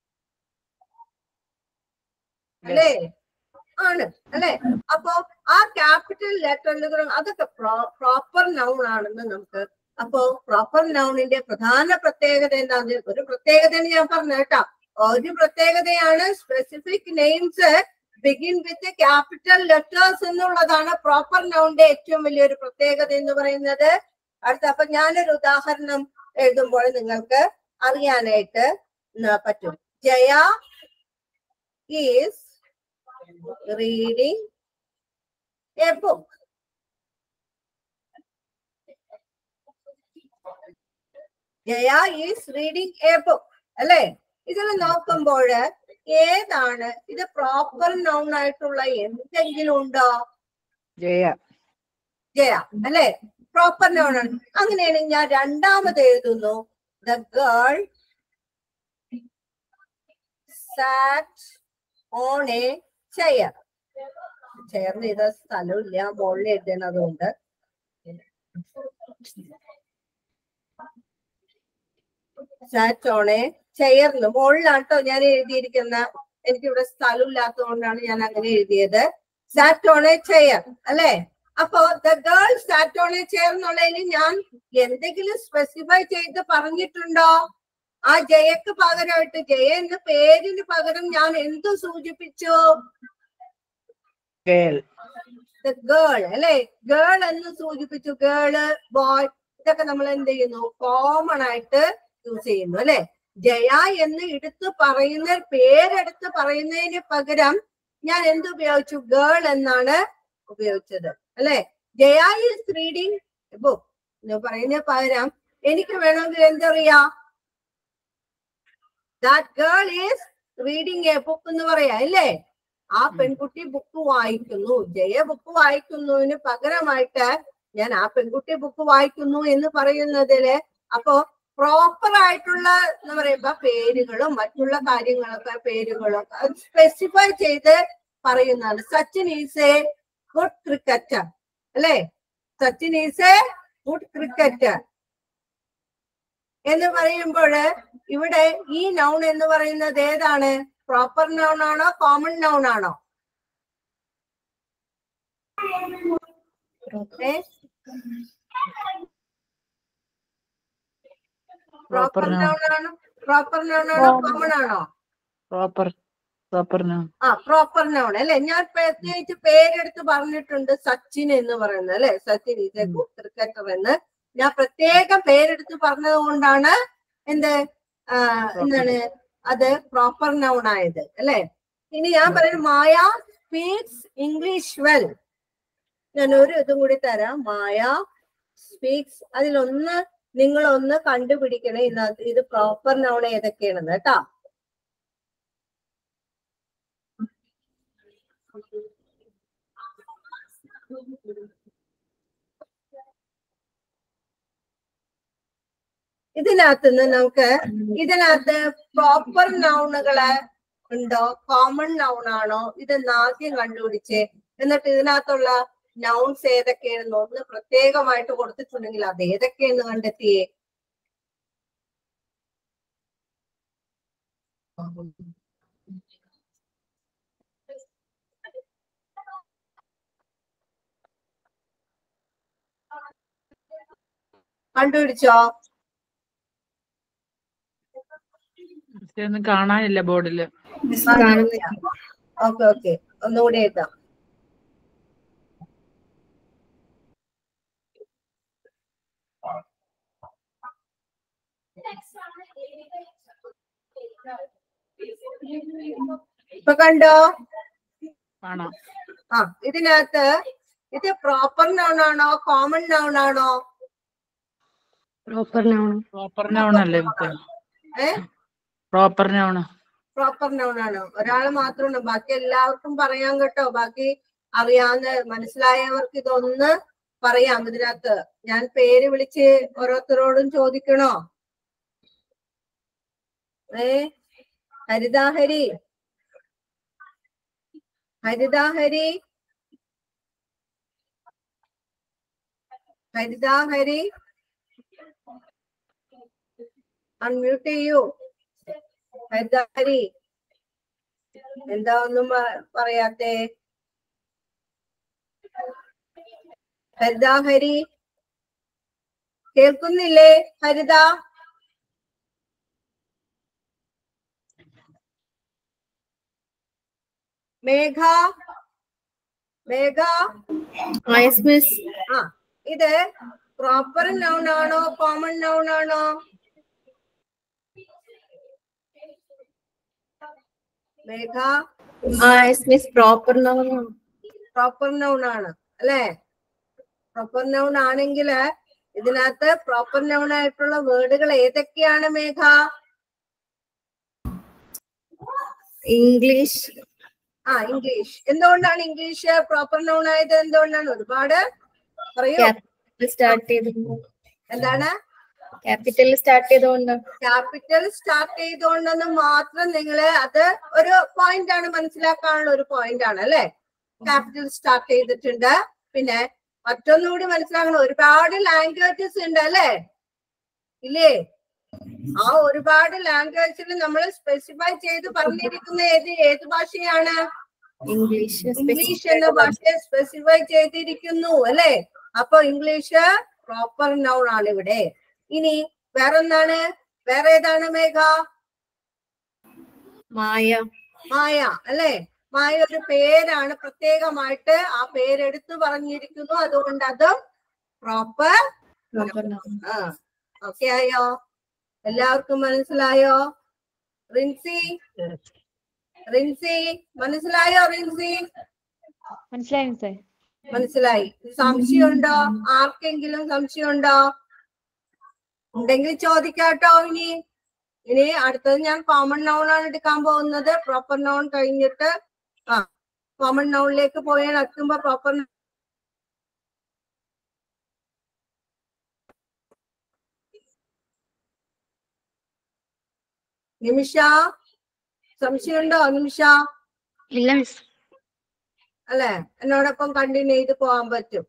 അല്ലേ? ആണ് അല്ലെ. അപ്പോ ആ ക്യാപിറ്റൽ ലെറ്ററിൽ അതൊക്കെ പ്രോപ്പർ നൗൺ ആണെന്ന് നമുക്ക്. അപ്പോ പ്രോപ്പർ നൗണിന്റെ പ്രധാന പ്രത്യേകത എന്താന്ന് ഒരു പ്രത്യേകതയാണ് ഞാൻ പറഞ്ഞു കേട്ടോ. ഒരു പ്രത്യേകതയാണ് specific names begin with capital letters എന്നുള്ളതാണ് പ്രോപ്പർ നൗണിന്റെ ഏറ്റവും വലിയൊരു പ്രത്യേകത എന്ന് പറയുന്നത്. അടുത്ത അപ്പൊ ഞാനൊരു ഉദാഹരണം എഴുതുമ്പോൾ നിങ്ങൾക്ക് അറിയാനായിട്ട് പറ്റും. Jaya is reading a book. Jaya is reading a book അല്ലെ. ഇതിൽ നോക്കുമ്പോൾ ഏതാണ് ഇത്? പ്രോപ്പർ നൗൺ ആയിട്ടുള്ള എന്തെങ്കിലും ഉണ്ടോ? ജയ. ജയ അല്ലെ, പ്രോപ്പർ നൗൺ ആണ്. അങ്ങനെയാണെങ്കിൽ ഞാൻ രണ്ടാമത് എഴുതുന്നു. The girl sat on a chair. ചെയറിന് ഇത് സ്ഥലമില്ല, മുകളിൽ എഴുതുന്നതുകൊണ്ട് സാറ്റ് ഓൺ എ ചെയറിന് മുകളിലാട്ടോ ഞാൻ എഴുതിയിരിക്കുന്ന. എനിക്കിവിടെ സ്ഥലം ഇല്ലാത്തത് കൊണ്ടാണ് ഞാൻ അങ്ങനെ എഴുതിയത്. സാറ്റ് ഓൺ എ ചെയർ അല്ലെ. അപ്പോ the girl sat on a chair എന്നുള്ളതിന് ഞാൻ എന്തെങ്കിലും സ്പെസിഫൈ ചെയ്ത് പറഞ്ഞിട്ടുണ്ടോ? ആ ജയക്ക് പകരമായിട്ട് ജയ എന്ന പേരിന് പകരം ഞാൻ എന്ത് സൂചിപ്പിച്ചു? ഗേൾ അല്ലെ. ഗേൾ എന്ന് സൂചിപ്പിച്ചു. ഗേള്, ബോയ് ഇതൊക്കെ നമ്മൾ എന്ത് ചെയ്യുന്നു? കോമൺ ആയിട്ട് യൂസ് ചെയ്യുന്നു അല്ലെ. ജയ എന്ന് എടുത്ത് പറയുന്ന പേരെടുത്ത് പറയുന്നതിന് പകരം ഞാൻ എന്ത് ഉപയോഗിച്ചു? ഗേൾ എന്നാണ് ഉപയോഗിച്ചത് അല്ലെ. Jaya is reading a book എന്ന് പറയുന്ന പകരം എനിക്ക് വേണമെങ്കിൽ എന്തറിയാ? That girl is reading a book എന്ന് പറയാ അല്ലേ. ആ പെൺകുട്ടി ബുക്ക് വായിക്കുന്നു. ജയ ബുക്ക് വായിക്കുന്നതിന് പകരമായിട്ട് ഞാൻ ആ പെൺകുട്ടി ബുക്ക് വായിക്കുന്നു എന്ന് പറയുന്നതില് അപ്പോ പ്രോപ്പർ ആയിട്ടുള്ള എന്ന് പറയുമ്പോ പേരുകളും മറ്റുള്ള കാര്യങ്ങളൊക്കെ പേരുകളും സ്പെസിഫൈ ചെയ്ത് പറയുന്നതാണ്. Sachin is a good cricketer അല്ലെ. Sachin is a good cricketer എന്ന് പറയുമ്പോൾ ഇവിടെ ഈ നൗൺ എന്ന് പറയുന്നത് ഏതാണ്? പ്രോപ്പർ നൗൺ ആണോ കോമൺ നൗൺ ആണോ? പ്രോപ്പർ നൗൺ ആണോ പ്രോപ്പർ നൗൺ ആണോ കോമൺ ആണോ? Proper proper noun. ആ പ്രോപ്പർ നൗൺ അല്ലെ. ഞാൻ പ്രത്യേകിച്ച് പേരെടുത്ത് പറഞ്ഞിട്ടുണ്ട് സച്ചിൻ എന്ന് പറയുന്നത് അല്ലെ. Sachin is a good cricketer എന്ന് ഞാൻ പ്രത്യേകം പേരെടുത്ത് പറഞ്ഞത് കൊണ്ടാണ് എന്ത് എന്താണ് അത് പ്രോപ്പർ നൗൺ ആയത് അല്ലെ. ഇനി ഞാൻ പറയുന്നത് മായ സ്പീക്സ് ഇംഗ്ലീഷ് വെൽ. ഞാൻ ഒരു ഇതും കൂടി തരാം. മായ സ്പീക്സ് അതിലൊന്ന് നിങ്ങൾ ഒന്ന് കണ്ടുപിടിക്കണേ ഇതിനകത്ത് ഇത് പ്രോപ്പർ നൗൺ ഏതൊക്കെയാണെന്ന് കേട്ടാ. ഇതിനകത്ത് നിന്ന് നമുക്ക് ഇതിനകത്ത് പ്രോപ്പർ നൗണുകള് ഉണ്ടോ കോമൺ നൗൺ ആണോ ഇതെന്ന് ആദ്യം കണ്ടുപിടിച്ച് എന്നിട്ട് ഇതിനകത്തുള്ള നൗൺസ് ഏതൊക്കെയാണെന്ന് ഒന്ന് പ്രത്യേകമായിട്ട് കൊടുത്തിട്ടുണ്ടെങ്കിൽ അത് ഏതൊക്കെയെന്ന് കണ്ടെത്തിയേ. കണ്ടുപിടിച്ചോ? ഒന്നും കാണാനില്ല ബോർഡില്. ഓക്കെ ഓക്കെ ഒന്നുകൂടി എഴുതാം. ഇപ്പൊ കണ്ടോ? കാണാം. ആ ഇതിനകത്ത് ഇത് പ്രോപ്പർ നൗൺ ആണോ കോമൺ നൗൺ ആണോ? Proper noun. പ്രോപ്പർ നൗൺ അല്ലേ? A proper noun. Proper noun ആണ്. ഒരാള് മാത്രമാണ്, ബാക്കി എല്ലാവർക്കും പറയാൻ കേട്ടോ. ബാക്കി അറിയാവുന്ന മനസ്സിലായവർക്ക് ഇതൊന്ന് പറയാം. ഇതിനകത്ത് ഞാൻ പേര് വിളിച്ച് ഓരോരുത്തരോടും ചോദിക്കണോ? ഏ ഹരിതാഹരി ഹരിതാഹരി ഹരിതാഹരി അൺമ്യൂട്ട് ചെയ്യൂ. ഹരിതാഹരി എന്താ ഒന്നും പറയാത്തെ? ഹരിതാഹരി കേൾക്കുന്നില്ലേ? ഹരിത മേഘ മേഘ ആ ഇത് പ്രോപ്പർ നൗൺ ആണോ കോമൺ നൗൺ ആണോ? Megha proper noun proper noun ആണ് അല്ലെ. പ്രോപ്പർ നൗൺ ആണെങ്കിൽ ഇതിനകത്ത് പ്രോപ്പർ നൗൺ ആയിട്ടുള്ള വേർഡുകൾ ഏതൊക്കെയാണ് മേഘ? ഇംഗ്ലീഷ്. ആ ഇംഗ്ലീഷ്. എന്തുകൊണ്ടാണ് ഇംഗ്ലീഷ് പ്രോപ്പർ നൗൺ ആയത്? എന്തുകൊണ്ടാണ്? ഒരുപാട് പറയൂ. സ്റ്റാർട്ട് ചെയ്ത് എന്താണ്? ക്യാപിറ്റൽ സ്റ്റാർട്ട് ചെയ്തുകൊണ്ട്. ക്യാപിറ്റൽ സ്റ്റാർട്ട് ചെയ്തുകൊണ്ടെന്ന് മാത്രം നിങ്ങള് അത് ഒരു പോയിന്റ് ആണ്, മനസ്സിലാക്കാനുള്ള ഒരു പോയിന്റ് ആണ് അല്ലെ. ക്യാപിറ്റൽ സ്റ്റാർട്ട് ചെയ്തിട്ടുണ്ട്. പിന്നെ മറ്റൊന്നുകൂടി മനസ്സിലാക്കണം, ഒരുപാട് ലാംഗ്വേജസ് ഉണ്ട് അല്ലെ. ഇല്ലേ? ആ ഒരുപാട് ലാംഗ്വേജിൽ നമ്മൾ സ്പെസിഫൈ ചെയ്ത് പറഞ്ഞിരിക്കുന്ന ഏത് ഏത് ഭാഷയാണ്? ഇംഗ്ലീഷ്. ഇംഗ്ലീഷ് എന്ന ഭാഷയെ സ്പെസിഫൈ ചെയ്തിരിക്കുന്നു അല്ലെ. അപ്പൊ ഇംഗ്ലീഷ് പ്രോപ്പർ നൗൺ ആണ് ഇവിടെ. ഇനി വേറെന്താണ്? വേറെ ഏതാണ് മേഘ? മായ. മായ അല്ലെ. മായ ഒരു പേരാണ്, പ്രത്യേകമായിട്ട് ആ പേരെടുത്ത് പറഞ്ഞിരിക്കുന്നു. അതുകൊണ്ട് അത് പ്രോപ്പർ ആ ഓക്കെ ആയോ? എല്ലാവർക്കും മനസ്സിലായോ? റിൻസി റിൻസി മനസ്സിലായോ? റിൻസി മനസ്സിലായി മിസ്സേ. മനസ്സിലായി. സംശയമുണ്ടോ? ആർക്കെങ്കിലും സംശയമുണ്ടോ? ഉണ്ടെങ്കിൽ ചോദിക്കാട്ടോ. ഇനി ഇനി അടുത്തത് ഞാൻ കോമൺ നൗൺ ആണ് എടുക്കാൻ പോകുന്നത്. പ്രോപ്പർ നൗൺ കഴിഞ്ഞിട്ട് ആ കോമൺ നൗണിലേക്ക് പോയാൽ എത്തുമ്പോ പ്രോപ്പർ നിമിഷ സംശയമുണ്ടോ? നിമിഷ ഇല്ല മിസ്. അല്ലെ? എന്നോടൊപ്പം കണ്ടിന്യൂ ചെയ്ത് പോകാൻ പറ്റും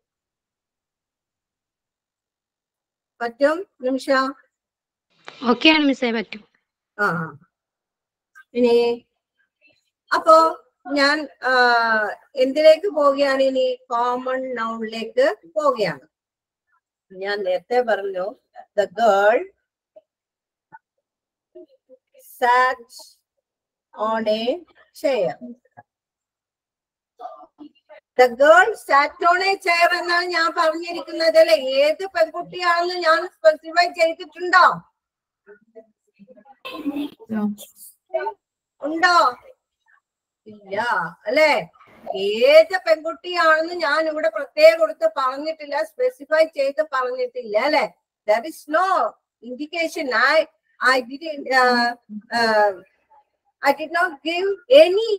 പറ്റും നിമിഷ? ഓക്കെ ആണ് മിസ്സേ, പറ്റും. ആ ഇനി അപ്പോ ഞാൻ എന്തിലേക്ക് പോവുകയാണ്? ഇനി കോമൺ നൗണിലേക്ക് പോവുകയാണ്. ഞാൻ നേരത്തെ പറഞ്ഞു the girl sat on a chair. The girl sat on a chair എന്നാണ് ഞാൻ പറഞ്ഞിരിക്കുന്നത് അല്ലെ? ഏത് പെൺകുട്ടിയാണെന്ന് ഞാൻ സ്പെസിഫൈ ചെയ്തിട്ടുണ്ടോ? ഉണ്ടോ? ഇല്ല അല്ലെ? ഏത് പെൺകുട്ടിയാണെന്ന് ഞാൻ ഇവിടെ പ്രത്യേകം കൊടുത്ത് പറഞ്ഞിട്ടില്ല, സ്പെസിഫൈ ചെയ്ത് പറഞ്ഞിട്ടില്ല അല്ലെ? There is no indication. I I didn't uh, uh, I did not give any.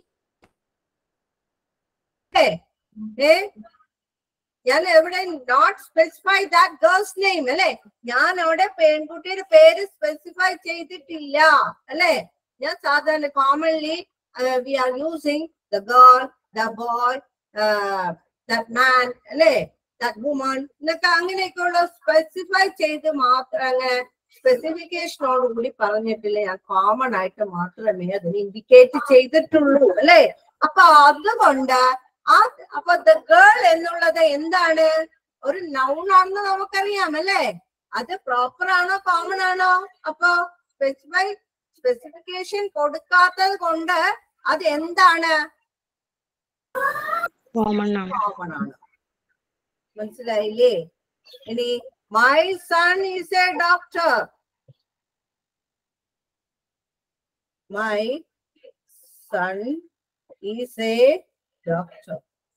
Okay. Eh? ഞാൻ എവിടെ not specify that girl's name അല്ലെ? ഞാൻ അവിടെ പെൺകുട്ടിയുടെ പേര് സ്പെസിഫൈ ചെയ്തിട്ടില്ല അല്ലെ? ഞാൻ സാധാരണ commonly we are using the girl, the boy, that man അല്ലെ, ദാറ്റ് വുമൺ എന്നൊക്കെ അങ്ങനെയൊക്കെയുള്ള സ്പെസിഫൈ ചെയ്ത് മാത്രം അങ്ങനെ സ്പെസിഫിക്കേഷനോട് കൂടി പറഞ്ഞിട്ടില്ല. ഞാൻ കോമൺ ആയിട്ട് മാത്രമേ അതിന് ഇൻഡിക്കേറ്റ് ചെയ്തിട്ടുള്ളൂ അല്ലെ? അപ്പൊ അതുകൊണ്ട് ആ അപ്പൊ ദ ഗേൾ എന്നുള്ളത് എന്താണ്? ഒരു നൗൺ ആണെന്ന് നമുക്കറിയാം അല്ലെ? അത് പ്രോപ്പർ ആണോ കോമൺ ആണോ? അപ്പൊ സ്പെസിഫൈ സ്പെസിഫിക്കേഷൻ കൊടുക്കാത്തത് കൊണ്ട് അത് എന്താണ്? കോമൺ ആണ്. കോമൺ ആണ്. മനസ്സിലായില്ലേ? ഇനി my son is a doctor. My son is a doctor.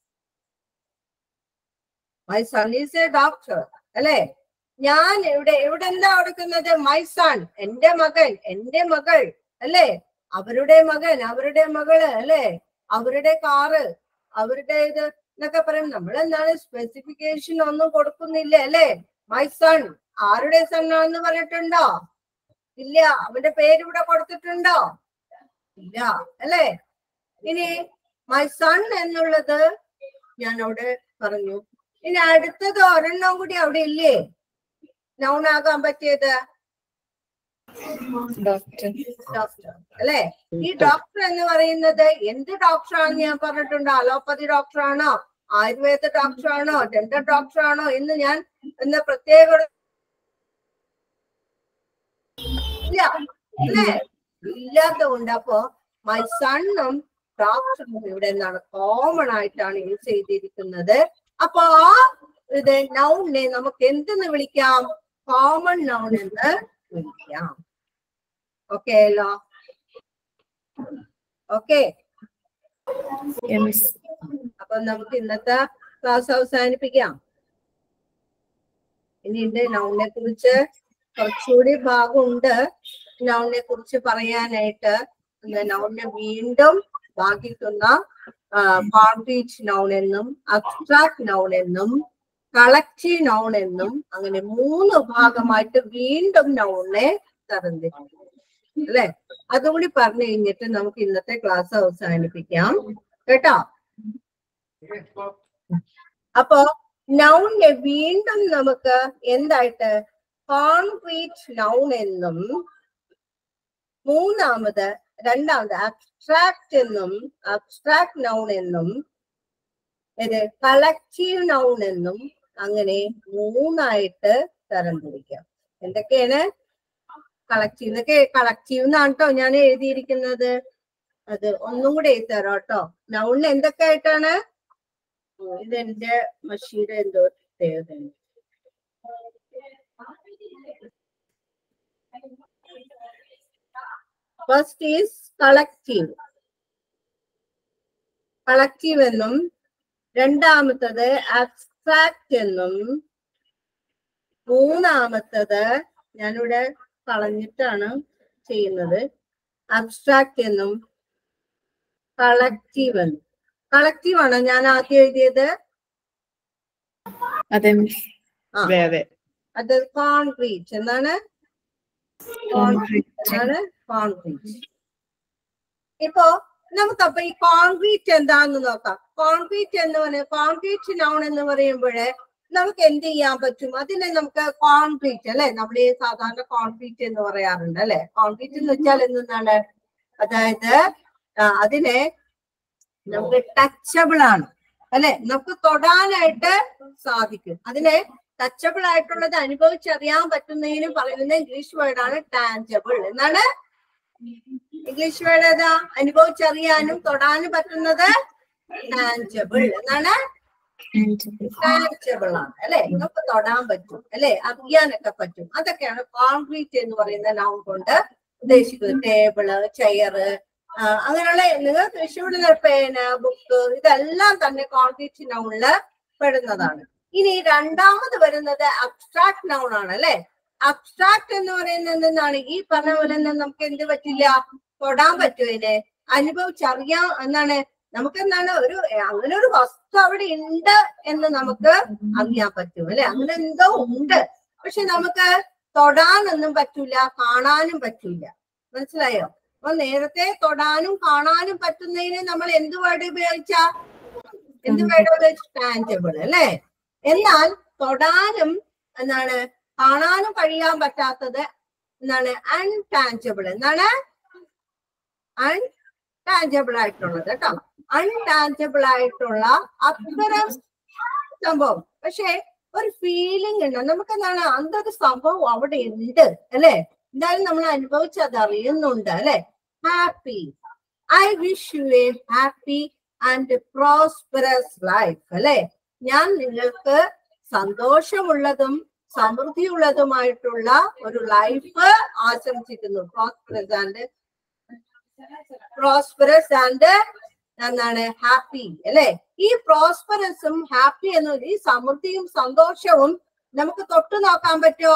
My son is a doctor. അല്ലെ? ഞാൻ ഇവിടെ ഇവിടെ എന്താ കൊടുക്കുന്നത്? മൈ സൺ, എന്റെ മകൻ, എന്റെ മകൾ അല്ലെ? അവരുടെ മകൻ, അവരുടെ മകള് അല്ലെ? അവരുടെ കാറ്, അവരുടെ ഇത് എന്നൊക്കെ പറയും. നമ്മൾ എന്താണ് സ്പെസിഫിക്കേഷൻ ഒന്നും കൊടുക്കുന്നില്ല അല്ലെ? മൈ സൺ, ആരുടെ സൺ ആണെന്ന് പറഞ്ഞിട്ടുണ്ടോ? ഇല്ല. അവന്റെ പേര് ഇവിടെ കൊടുത്തിട്ടുണ്ടോ? ഇല്ല അല്ലെ? ഇനി മൈ സൺ എന്നുള്ളത് ഞാൻ അവിടെ പറഞ്ഞു. ഇനി അടുത്തത് ഒരെണ്ണം കൂടി അവിടെ ഇല്ലേ നൗൺ ആകാൻ പറ്റിയത്? ഡോക്ടർ. ഡോക്ടർ അല്ലെ? ഈ ഡോക്ടർ എന്ന് പറയുന്നത് എന്ത് ഡോക്ടറാണെന്ന് ഞാൻ പറഞ്ഞിട്ടുണ്ട്. അലോപ്പതി ഡോക്ടറാണോ, ആയുർവേദ ഡോക്ടറാണോ, ഡെന്റൽ ഡോക്ടറാണോ എന്ന് ഞാൻ എന്ന് പ്രത്യേക ഇല്ല അല്ലേ? ഇല്ലാത്തതുകൊണ്ട് അപ്പോ മൈ സണ്ണും ഡോക്ടറും ഇവിടെ എന്താണ് കോമൺ ആയിട്ടാണ് യൂസ് ചെയ്തിരിക്കുന്നത്. അപ്പൊ ആ ഇത് നൗണിനെ നമുക്ക് എന്തെന്ന് വിളിക്കാം? കോമൺ നൗൺ എന്ന് വിളിക്കാം. ഓക്കെ അല്ലോ? ഓക്കെ. അപ്പൊ നമുക്ക് ഇന്നത്തെ ക്ലാസ് അവസാനിപ്പിക്കാം. ഇനിയുണ്ട് നൗണിനെ കുറിച്ച് കുറച്ചുകൂടി ഭാഗമുണ്ട് നൗണിനെ കുറിച്ച് പറയാനായിട്ട്. നൗണിനെ വീണ്ടും ഭാഗിക്കുന്ന കോൺക്രീറ്റ് നൗൺ എന്നും അബ്സ്ട്രാക്ട് നൗൺ എന്നും കളക്റ്റീവ് നൗൺ എന്നും അങ്ങനെ മൂന്ന് ഭാഗമായിട്ട് വീണ്ടും നൗണിനെ തരംതിരിക്കും അല്ലെ? അതുകൂടി പറഞ്ഞു കഴിഞ്ഞിട്ട് നമുക്ക് ഇന്നത്തെ ക്ലാസ് അവസാനിപ്പിക്കാം കേട്ടോ. അപ്പോ നൗണിനെ വീണ്ടും നമുക്ക് എന്തായിട്ട് കോൺക്രീറ്റ് നൗൺ എന്നും മൂന്നാമത് രണ്ടാമത് അബ്സ്ട്രാക്ട് എന്നും അബ്സ്ട്രാക്ട് നൗൺ എന്നും ഇത് കളക്റ്റീവ് നൗൺ എന്നും അങ്ങനെ മൂന്നായിട്ട് തരംതിരിക്കാം. എന്തൊക്കെയാണ് കളക്റ്റീവ്? എന്നൊക്കെ കളക്റ്റീവ് എന്നാണ് കേട്ടോ ഞാൻ എഴുതിയിരിക്കുന്നത്. അത് ഒന്നും കൂടെ എഴുതി തരാം കേട്ടോ. നൗണിന് എന്തൊക്കെ ആയിട്ടാണ്? ഇതെന്റെ മഷീയുടെ എന്തോ പ്രത്യേകതയാണ്. First is collective. കളക്റ്റീവ് എന്നും രണ്ടാമത്തത് അബ്സ്ട്രാക്ട് എന്നും മൂന്നാമത്തത് ഞാനിവിടെ കളഞ്ഞിട്ടാണ് ചെയ്യുന്നത്, അബ്സ്ട്രാക്ട് എന്നും കളക്റ്റീവ് എന്നും. കളക്റ്റീവ് ആണ് ഞാൻ ആദ്യം എഴുതിയത്. അതെ ആ അതെ അതെ അത് കോൺക്രീറ്റ് എന്നാണ്, ആണ് കോൺക്രീറ്റ്. ഇപ്പോ നമുക്കപ്പൊ ഈ കോൺക്രീറ്റ് എന്താന്ന് നോക്കാം. കോൺക്രീറ്റ് എന്ന് പറയുന്നത് കോൺക്രീറ്റ് നൗൺ എന്ന് പറയുമ്പോഴേ നമുക്ക് എന്ത് ചെയ്യാൻ പറ്റും? അതിനെ നമുക്ക് കോൺക്രീറ്റ് അല്ലെ, നമ്മൾ ഈ സാധാരണ കോൺക്രീറ്റ് എന്ന് പറയാറുണ്ട് അല്ലെ. കോൺക്രീറ്റ് എന്ന് വെച്ചാൽ എന്താണ്? അതായത് അതിനെ നമുക്ക് ടച്ചബിൾ ആണ് അല്ലെ, നമുക്ക് തൊടാനായിട്ട് സാധിക്കും. അതിനെ ടച്ചബിൾ ആയിട്ടുള്ളത് അനുഭവിച്ചറിയാൻ പറ്റുന്നതിന് പറയുന്ന ഇംഗ്ലീഷ് വേർഡാണ് ടാഞ്ചബിൾ. എന്താണ് ഇംഗ്ലീഷ് വേർഡ് ഏതാ? അനുഭവിച്ചറിയാനും തൊടാനും പറ്റുന്നത് ടാഞ്ചബിൾ. എന്താണ്? ടാഞ്ചബിൾ ആണ് അല്ലെ, നമുക്ക് തൊടാൻ പറ്റും അല്ലെ, അറിയാനൊക്കെ പറ്റും. അതൊക്കെയാണ് കോൺക്രീറ്റ് എന്ന് പറയുന്ന നൗൺ കൊണ്ട് ഉദ്ദേശിക്കുന്നത്. ടേബിള്, ചെയറ്, അങ്ങനെയുള്ള നിങ്ങൾ തൃശ്ശൂരിലെ പേന, ബുക്ക്, ഇതെല്ലാം തന്നെ കോൺക്രീറ്റ് നൗണില് പെടുന്നതാണ്. ഇനി രണ്ടാമത് വരുന്നത് അബ്സ്ട്രാക്ട് നൗൺ ആണ് അല്ലെ. അബ്സ്ട്രാക്ട് എന്ന് പറയുന്നത് എന്താണ്? ഈ പറഞ്ഞ പോലെ നമുക്ക് എന്ത് പറ്റില്ല, തൊടാൻ പറ്റും, ഇതിനെ അനുഭവിച്ചറിയാം എന്നാണ്. നമുക്ക് എന്താണ് ഒരു അങ്ങനെ ഒരു വസ്തു അവിടെ ഉണ്ട് എന്ന് നമുക്ക് അറിയാൻ പറ്റും അല്ലെ, അങ്ങനെ എന്തോ ഉണ്ട്. പക്ഷെ നമുക്ക് തൊടാനൊന്നും പറ്റൂല, കാണാനും പറ്റൂല. മനസ്സിലായോ? അപ്പൊ നേരത്തെ തൊടാനും കാണാനും പറ്റുന്നതിന് നമ്മൾ എന്ത് വേർഡ് ഉപയോഗിച്ച എന്ത് വേർഡ് ഉപയോഗിച്ച ടാഞ്ചബിൾ അല്ലെ. എന്നാൽ തൊടാനും എന്താണ് കാണാനും കഴിയാൻ പറ്റാത്തത് എന്താണ്? അൺടാഞ്ചബിൾ. എന്താണ്? അൺടാഞ്ചബിൾ ആയിട്ടുള്ളത് കേട്ടോ. അൺടാഞ്ചബിൾ ആയിട്ടുള്ള അത്തരം സംഭവം. പക്ഷെ ഒരു ഫീലിംഗ് ഉണ്ട് നമുക്ക്, എന്താണ് അന്തൊരു സംഭവം അവിടെ ഉണ്ട് അല്ലെ, എന്തായാലും നമ്മൾ അനുഭവിച്ചത് അറിയുന്നുണ്ട് അല്ലെ. Happy, I wish you a happy and prosperous life അല്ലെ. ഞാൻ നിങ്ങൾക്ക് സന്തോഷമുള്ളതും സമൃദ്ധിയുള്ളതുമായിട്ടുള്ള ഒരു ലൈഫ് ആശംസിക്കുന്നു. പ്രോസ്പെറസ് ആൻഡ് പ്രോസ്പെറസ് ആൻഡ് എന്താണ്? ഹാപ്പി അല്ലെ. ഈ പ്രോസ്പെറസും ഹാപ്പി എന്ന ഈ സമൃദ്ധിയും സന്തോഷവും നമുക്ക് തൊട്ടു നോക്കാൻ പറ്റോ?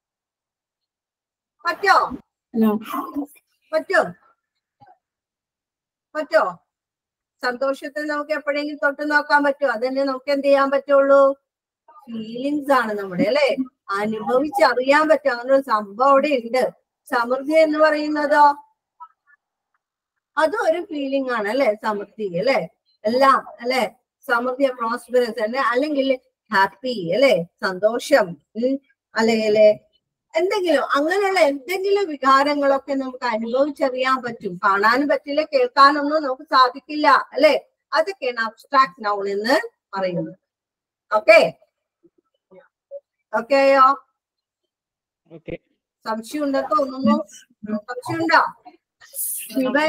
പറ്റോ? പറ്റോ? പറ്റോ? സന്തോഷത്തെ നമുക്ക് എപ്പോഴെങ്കിലും തൊട്ടു നോക്കാൻ പറ്റുമോ? അതന്നെ നമുക്ക് എന്ത് ചെയ്യാൻ പറ്റുള്ളൂ? ഫീലിങ്സ് ആണ് നമ്മുടെ അല്ലെ, അനുഭവിച്ചറിയാൻ പറ്റും. അങ്ങനെ ഒരു സംഭവം അവിടെ ഉണ്ട്. സമൃദ്ധി എന്ന് പറയുന്നതോ അതും ഒരു ഫീലിംഗ് ആണ് അല്ലെ, സമൃദ്ധി അല്ലെ, എല്ലാം അല്ലെ. സമൃദ്ധി, പ്രോസ്പെറസ് അല്ലെ, അല്ലെങ്കിൽ ഹാപ്പി അല്ലെ, സന്തോഷം, അല്ലെങ്കിൽ എന്തെങ്കിലും അങ്ങനെയുള്ള എന്തെങ്കിലും വികാരങ്ങളൊക്കെ നമുക്ക് അനുഭവിച്ചറിയാൻ പറ്റും. കാണാനും പറ്റില്ല, കേൾക്കാനൊന്നും നമുക്ക് സാധിക്കില്ല അല്ലെ. അതൊക്കെയാണ് അബ്സ്ട്രാക്ട് നൗൺ എന്ന് പറയുന്നത്. ഓക്കെ ഓക്കെയോ? സംശയം ഉണ്ടോ? തോന്നുന്നു സംശയം ഉണ്ടോ? ഷീബ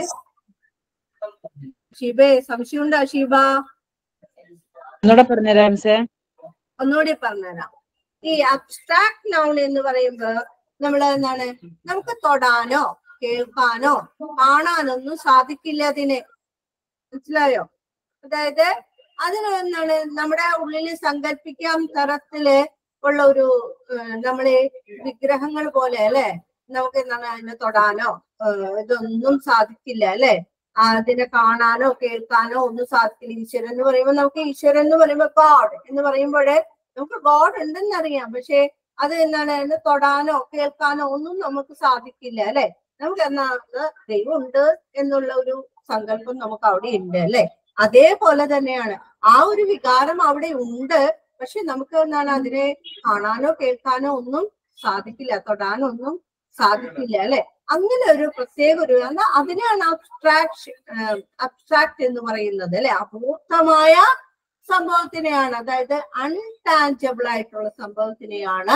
ഷീബേ സംശയം ഉണ്ടോ? ഷീബ ഒന്നുകൂടെ പറഞ്ഞുതരാം മിസ്സേ. ഒന്നുകൂടി പറഞ്ഞുതരാം. ഈ അബ്സ്ട്രാക്ട് നൗൺ എന്ന് പറയുമ്പോ നമ്മൾ എന്താണ്, നമുക്ക് തൊടാനോ കേൾക്കാനോ കാണാനൊന്നും സാധിക്കില്ല അതിന്. മനസ്സിലായോ? അതായത് അതിന് എന്താണ് നമ്മുടെ ഉള്ളിൽ സങ്കല്പിക്കാൻ തരത്തില് ഉള്ള ഒരു നമ്മളെ വിഗ്രഹങ്ങൾ പോലെ അല്ലെ, നമുക്ക് എന്താണ് അതിനെ തൊടാനോ ഇതൊന്നും സാധിക്കില്ല അല്ലെ. അതിനെ കാണാനോ കേൾക്കാനോ ഒന്നും സാധിക്കില്ല. ഈശ്വരൻ എന്ന് പറയുമ്പോൾ നമുക്ക് ഈശ്വരൻ എന്ന് പറയുമ്പോ ഗോഡ് എന്ന് പറയുമ്പോഴേ നമുക്ക് ഗോഡ് ഉണ്ടെന്നറിയാം. പക്ഷെ അത് എന്താണ് അതിനെ തൊടാനോ കേൾക്കാനോ ഒന്നും നമുക്ക് സാധിക്കില്ല അല്ലെ. നമുക്ക് എന്താണ് ദൈവം ഉണ്ട് എന്നുള്ള ഒരു സങ്കല്പം നമുക്ക് അവിടെ ഉണ്ട് അല്ലെ. അതേപോലെ തന്നെയാണ് ആ ഒരു വികാരം അവിടെ ഉണ്ട്. പക്ഷെ നമുക്ക് എന്താണ് അതിനെ കാണാനോ കേൾക്കാനോ ഒന്നും സാധിക്കില്ല, തൊടാനോ ഒന്നും സാധിക്കില്ല അല്ലെ. അങ്ങനെ ഒരു പ്രത്യേക ഒരു അതിനെയാണ് അബ്സ്ട്രാക്ഷൻ അബ്സ്ട്രാക്ട് എന്ന് പറയുന്നത് അല്ലെ. അമൂർത്തമായ സംഭവത്തിനെയാണ്, അതായത് അൺടാഞ്ചബിൾ ആയിട്ടുള്ള സംഭവത്തിനെയാണ്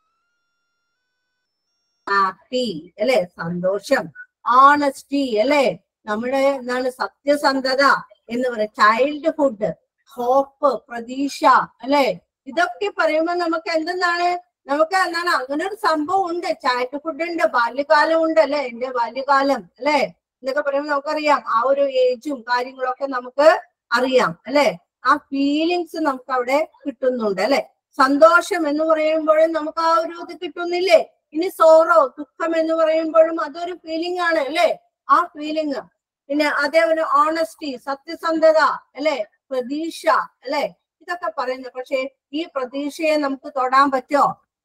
ഹാപ്പി അല്ലെ, സന്തോഷം, ഓണസ്റ്റി അല്ലെ, നമ്മുടെ എന്താണ് സത്യസന്ധത എന്ന് പറയുന്നത്, ചൈൽഡ്ഹുഡ്, ഹോപ്പ്, പ്രതീക്ഷ അല്ലെ. ഇതൊക്കെ പറയുമ്പോൾ നമുക്ക് എന്തെന്നാണ്, നമുക്ക് എന്താണ് അങ്ങനെ ഒരു സംഭവം ഉണ്ട്. ചൈൽഡ്ഹുഡ് ഉണ്ട്, ബാല്യകാലം ഉണ്ട് അല്ലെ, എന്റെ ബാല്യകാലം അല്ലെ എന്നൊക്കെ പറയുമ്പോൾ നമുക്കറിയാം ആ ഒരു ഏജും കാര്യങ്ങളൊക്കെ നമുക്ക് അറിയാം അല്ലെ. ആ ഫീലിങ്സ് നമുക്ക് അവിടെ കിട്ടുന്നുണ്ട് അല്ലെ. സന്തോഷം എന്ന് പറയുമ്പോഴും നമുക്ക് ആ ഒരു ഇത് കിട്ടുന്നില്ലേ. ഇനി സോറോ ദുഃഖം എന്ന് പറയുമ്പോഴും അതൊരു ഫീലിംഗ് ആണ് അല്ലെ. ആ ഫീലിംഗ്. പിന്നെ അതേപോലെ ഓണസ്റ്റി സത്യസന്ധത അല്ലെ, പ്രതീക്ഷ അല്ലെ, ഇതൊക്കെ പറയുന്നത്. പക്ഷെ ഈ പ്രതീക്ഷയെ നമുക്ക് തൊടാൻ പറ്റോ,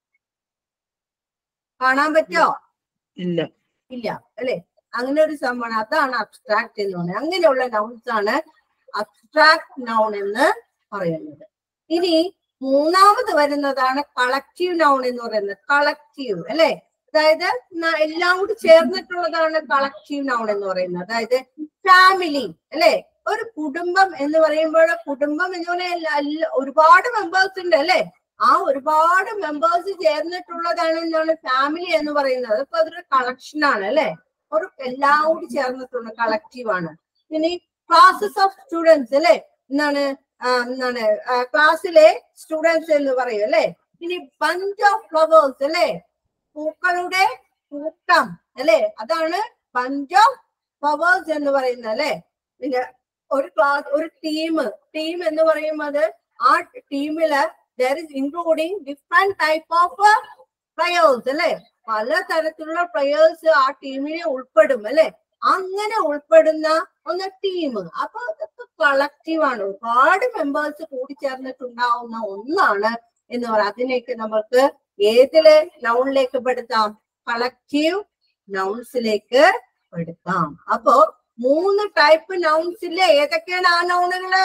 കാണാൻ പറ്റോ? ഇല്ല ഇല്ല അല്ലെ. അങ്ങനെ ഒരു സംഭവമാണ്. അതാണ് അബ്സ്ട്രാക്ട് എന്ന് പറയുന്നത്. അങ്ങനെയുള്ള നൗൺസ് ആണ് അബ്സ്ട്രാക്ട് നൗൺ എന്ന് പറയുന്നത്. ഇനി മൂന്നാമത് വരുന്നതാണ് കളക്റ്റീവ് നൗൺ എന്ന് പറയുന്നത്. കളക്റ്റീവ് അല്ലെ, അതായത് എല്ലാം കൂടി ചേർന്നിട്ടുള്ളതാണ് കളക്റ്റീവ് നൗൺ എന്ന് പറയുന്നത്. അതായത് ഫാമിലി അല്ലെ, ഒരു കുടുംബം എന്ന് പറയുമ്പോൾ കുടുംബം എന്ന് പറഞ്ഞാൽ ഒരുപാട് മെമ്പേഴ്സ് ഉണ്ട് അല്ലെ. ആ ഒരുപാട് മെമ്പേഴ്സ് ചേർന്നിട്ടുള്ളതാണ് എന്താണ് ഫാമിലി എന്ന് പറയുന്നത്. അപ്പൊ അതൊരു കളക്ഷൻ ആണ് അല്ലെ, ഒരു എല്ലാം കൂടി ചേർന്നിട്ടുള്ള കളക്റ്റീവ് ആണ്. ഇനി ക്ലാസസ് ഓഫ് സ്റ്റുഡൻസ് അല്ലെ, എന്താണ് എന്താണ് ക്ലാസ്സിലെ സ്റ്റുഡൻസ് എന്ന് പറയും അല്ലെ. ഇനി ബഞ്ച് ഓഫ് ഫ്ലവേഴ്സ് അല്ലെ, പൂക്കളുടെ കൂട്ടം അല്ലെ, അതാണ് ബഞ്ച് ഓഫ് ഫ്ലവേഴ്സ് എന്ന് പറയുന്നത് അല്ലെ. പിന്നെ ഒരു ക്ലാസ് ഒരു ടീം ടീം എന്ന് പറയുന്നത് ആ ടീമില് there is including different type of players അല്ലെ, പല തരത്തിലുള്ള പ്ലെയേഴ്സ് ആ ടീമിനെ ഉൾപ്പെടും അല്ലെ. അങ്ങനെ ഉൾപ്പെടുന്ന ഒന്ന് ടീം. അപ്പൊ അതൊക്കെ കളക്റ്റീവ് ആണ്, ഒരുപാട് മെമ്പേഴ്സ് കൂടി ചേർന്നിട്ടുണ്ടാവുന്ന ഒന്നാണ് എന്ന് പറയാം. അതിലേക്ക് നമുക്ക് ഏതില് നൗണിലേക്ക് പെടുത്താം? കളക്റ്റീവ് നൗൺസിലേക്ക് പെടുത്താം. അപ്പോ മൂന്ന് ടൈപ്പ് നൗൺസിലെ ഏതൊക്കെയാണ് ആ നൗണുകള്?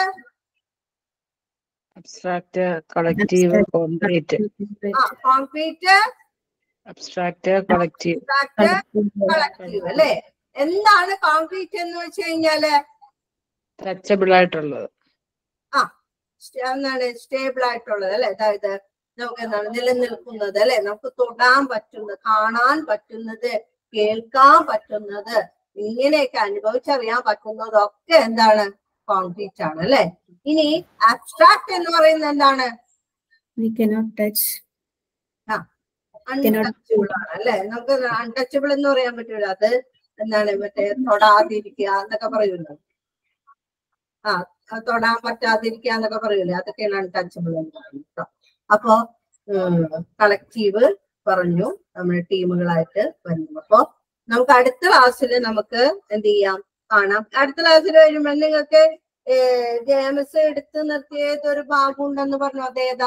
Abstract, collective, concrete. ആ കോൺക്രീറ്റ്, അബ്സ്ട്രാക്ട്, കളക്റ്റീവ്, കളക്റ്റീവ് അല്ലെ. എന്താണ് കോൺക്രീറ്റ് എന്ന് വെച്ച് കഴിഞ്ഞാല്? ടച്ചബിൾ ആയിട്ടുള്ളത്. ആ എന്താണ് സ്റ്റേബിൾ ആയിട്ടുള്ളത് അല്ലെ. അതായത് നമുക്ക് എന്താണ് നിലനിൽക്കുന്നത് അല്ലെ, നമുക്ക് തൊടാൻ പറ്റുന്നത്, കാണാൻ പറ്റുന്നത്, കേൾക്കാൻ പറ്റുന്നത്, ഇങ്ങനെയൊക്കെ അനുഭവിച്ചറിയാൻ പറ്റുന്നതൊക്കെ എന്താണ് കോൺക്രീറ്റ് ആണ് അല്ലെ. ഇനി അബ്സ്ട്രാക്ട് എന്ന് പറയുന്നത് എന്താണ്? We cannot touch. ആ അൺടച്ചബിൾ ആണ് അല്ലെ. നമുക്ക് അൺടച്ചബിൾ എന്ന് പറയാൻ പറ്റൂല. അത് എന്താണ് മറ്റേ തൊടാതിരിക്കുക എന്നൊക്കെ പറയൂല്ലോ. ആ തൊടാൻ പറ്റാതിരിക്കുക എന്നൊക്കെ പറയൂലേ, അതൊക്കെയാണ് അൺടച്ചബിൾ എന്ന് പറയുന്നത്. അപ്പോ കളക്റ്റീവ് പറഞ്ഞു, നമ്മുടെ ടീമുകളായിട്ട് വരുന്നു. അപ്പൊ നമുക്ക് അടുത്ത ക്ലാസ്സിൽ നമുക്ക് എന്ത് ചെയ്യാം, കാണാം. അടുത്ത ക്ലാസ്സിൽ വരുമ്പോൾ നിങ്ങൾക്ക് ജെഎംഎസ് എടുത്ത് നിർത്തിയത് ഒരു ഭാഗം ഉണ്ടെന്ന് പറഞ്ഞു. അതേതാ?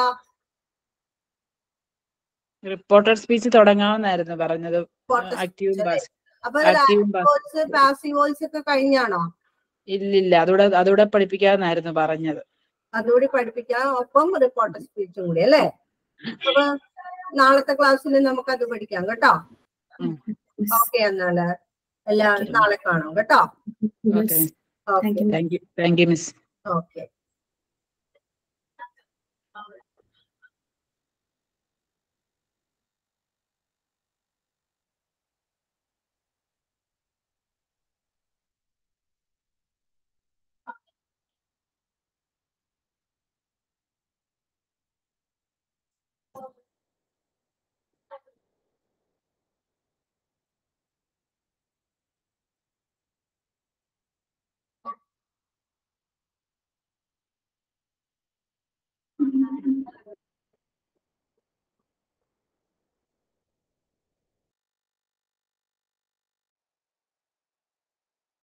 റിപ്പോർട്ടർ സ്പീച്ച് തുടങ്ങാമെന്നായിരുന്നു പറഞ്ഞത്. ആക്റ്റീവും അപ്പൊ പാസീവ് വോയിസ് ഒക്കെ കഴിഞ്ഞാണോ? ഇല്ലില്ല, അതോടെ അതോടെ പഠിപ്പിക്കാമെന്നായിരുന്നു പറഞ്ഞത്. അതുകൂടി പഠിപ്പിക്കാം, ഒപ്പം റിപ്പോർട്ടർ സ്പീച്ചും കൂടി അല്ലേ. അപ്പൊ നാളത്തെ ക്ലാസ്സിൽ നമുക്ക് അത് പഠിക്കാം കേട്ടോ. ഓക്കെ, എന്നാല് എല്ലാവരും നാളെ കാണാം കേട്ടോ. Okay, thank you thank you miss. Okay.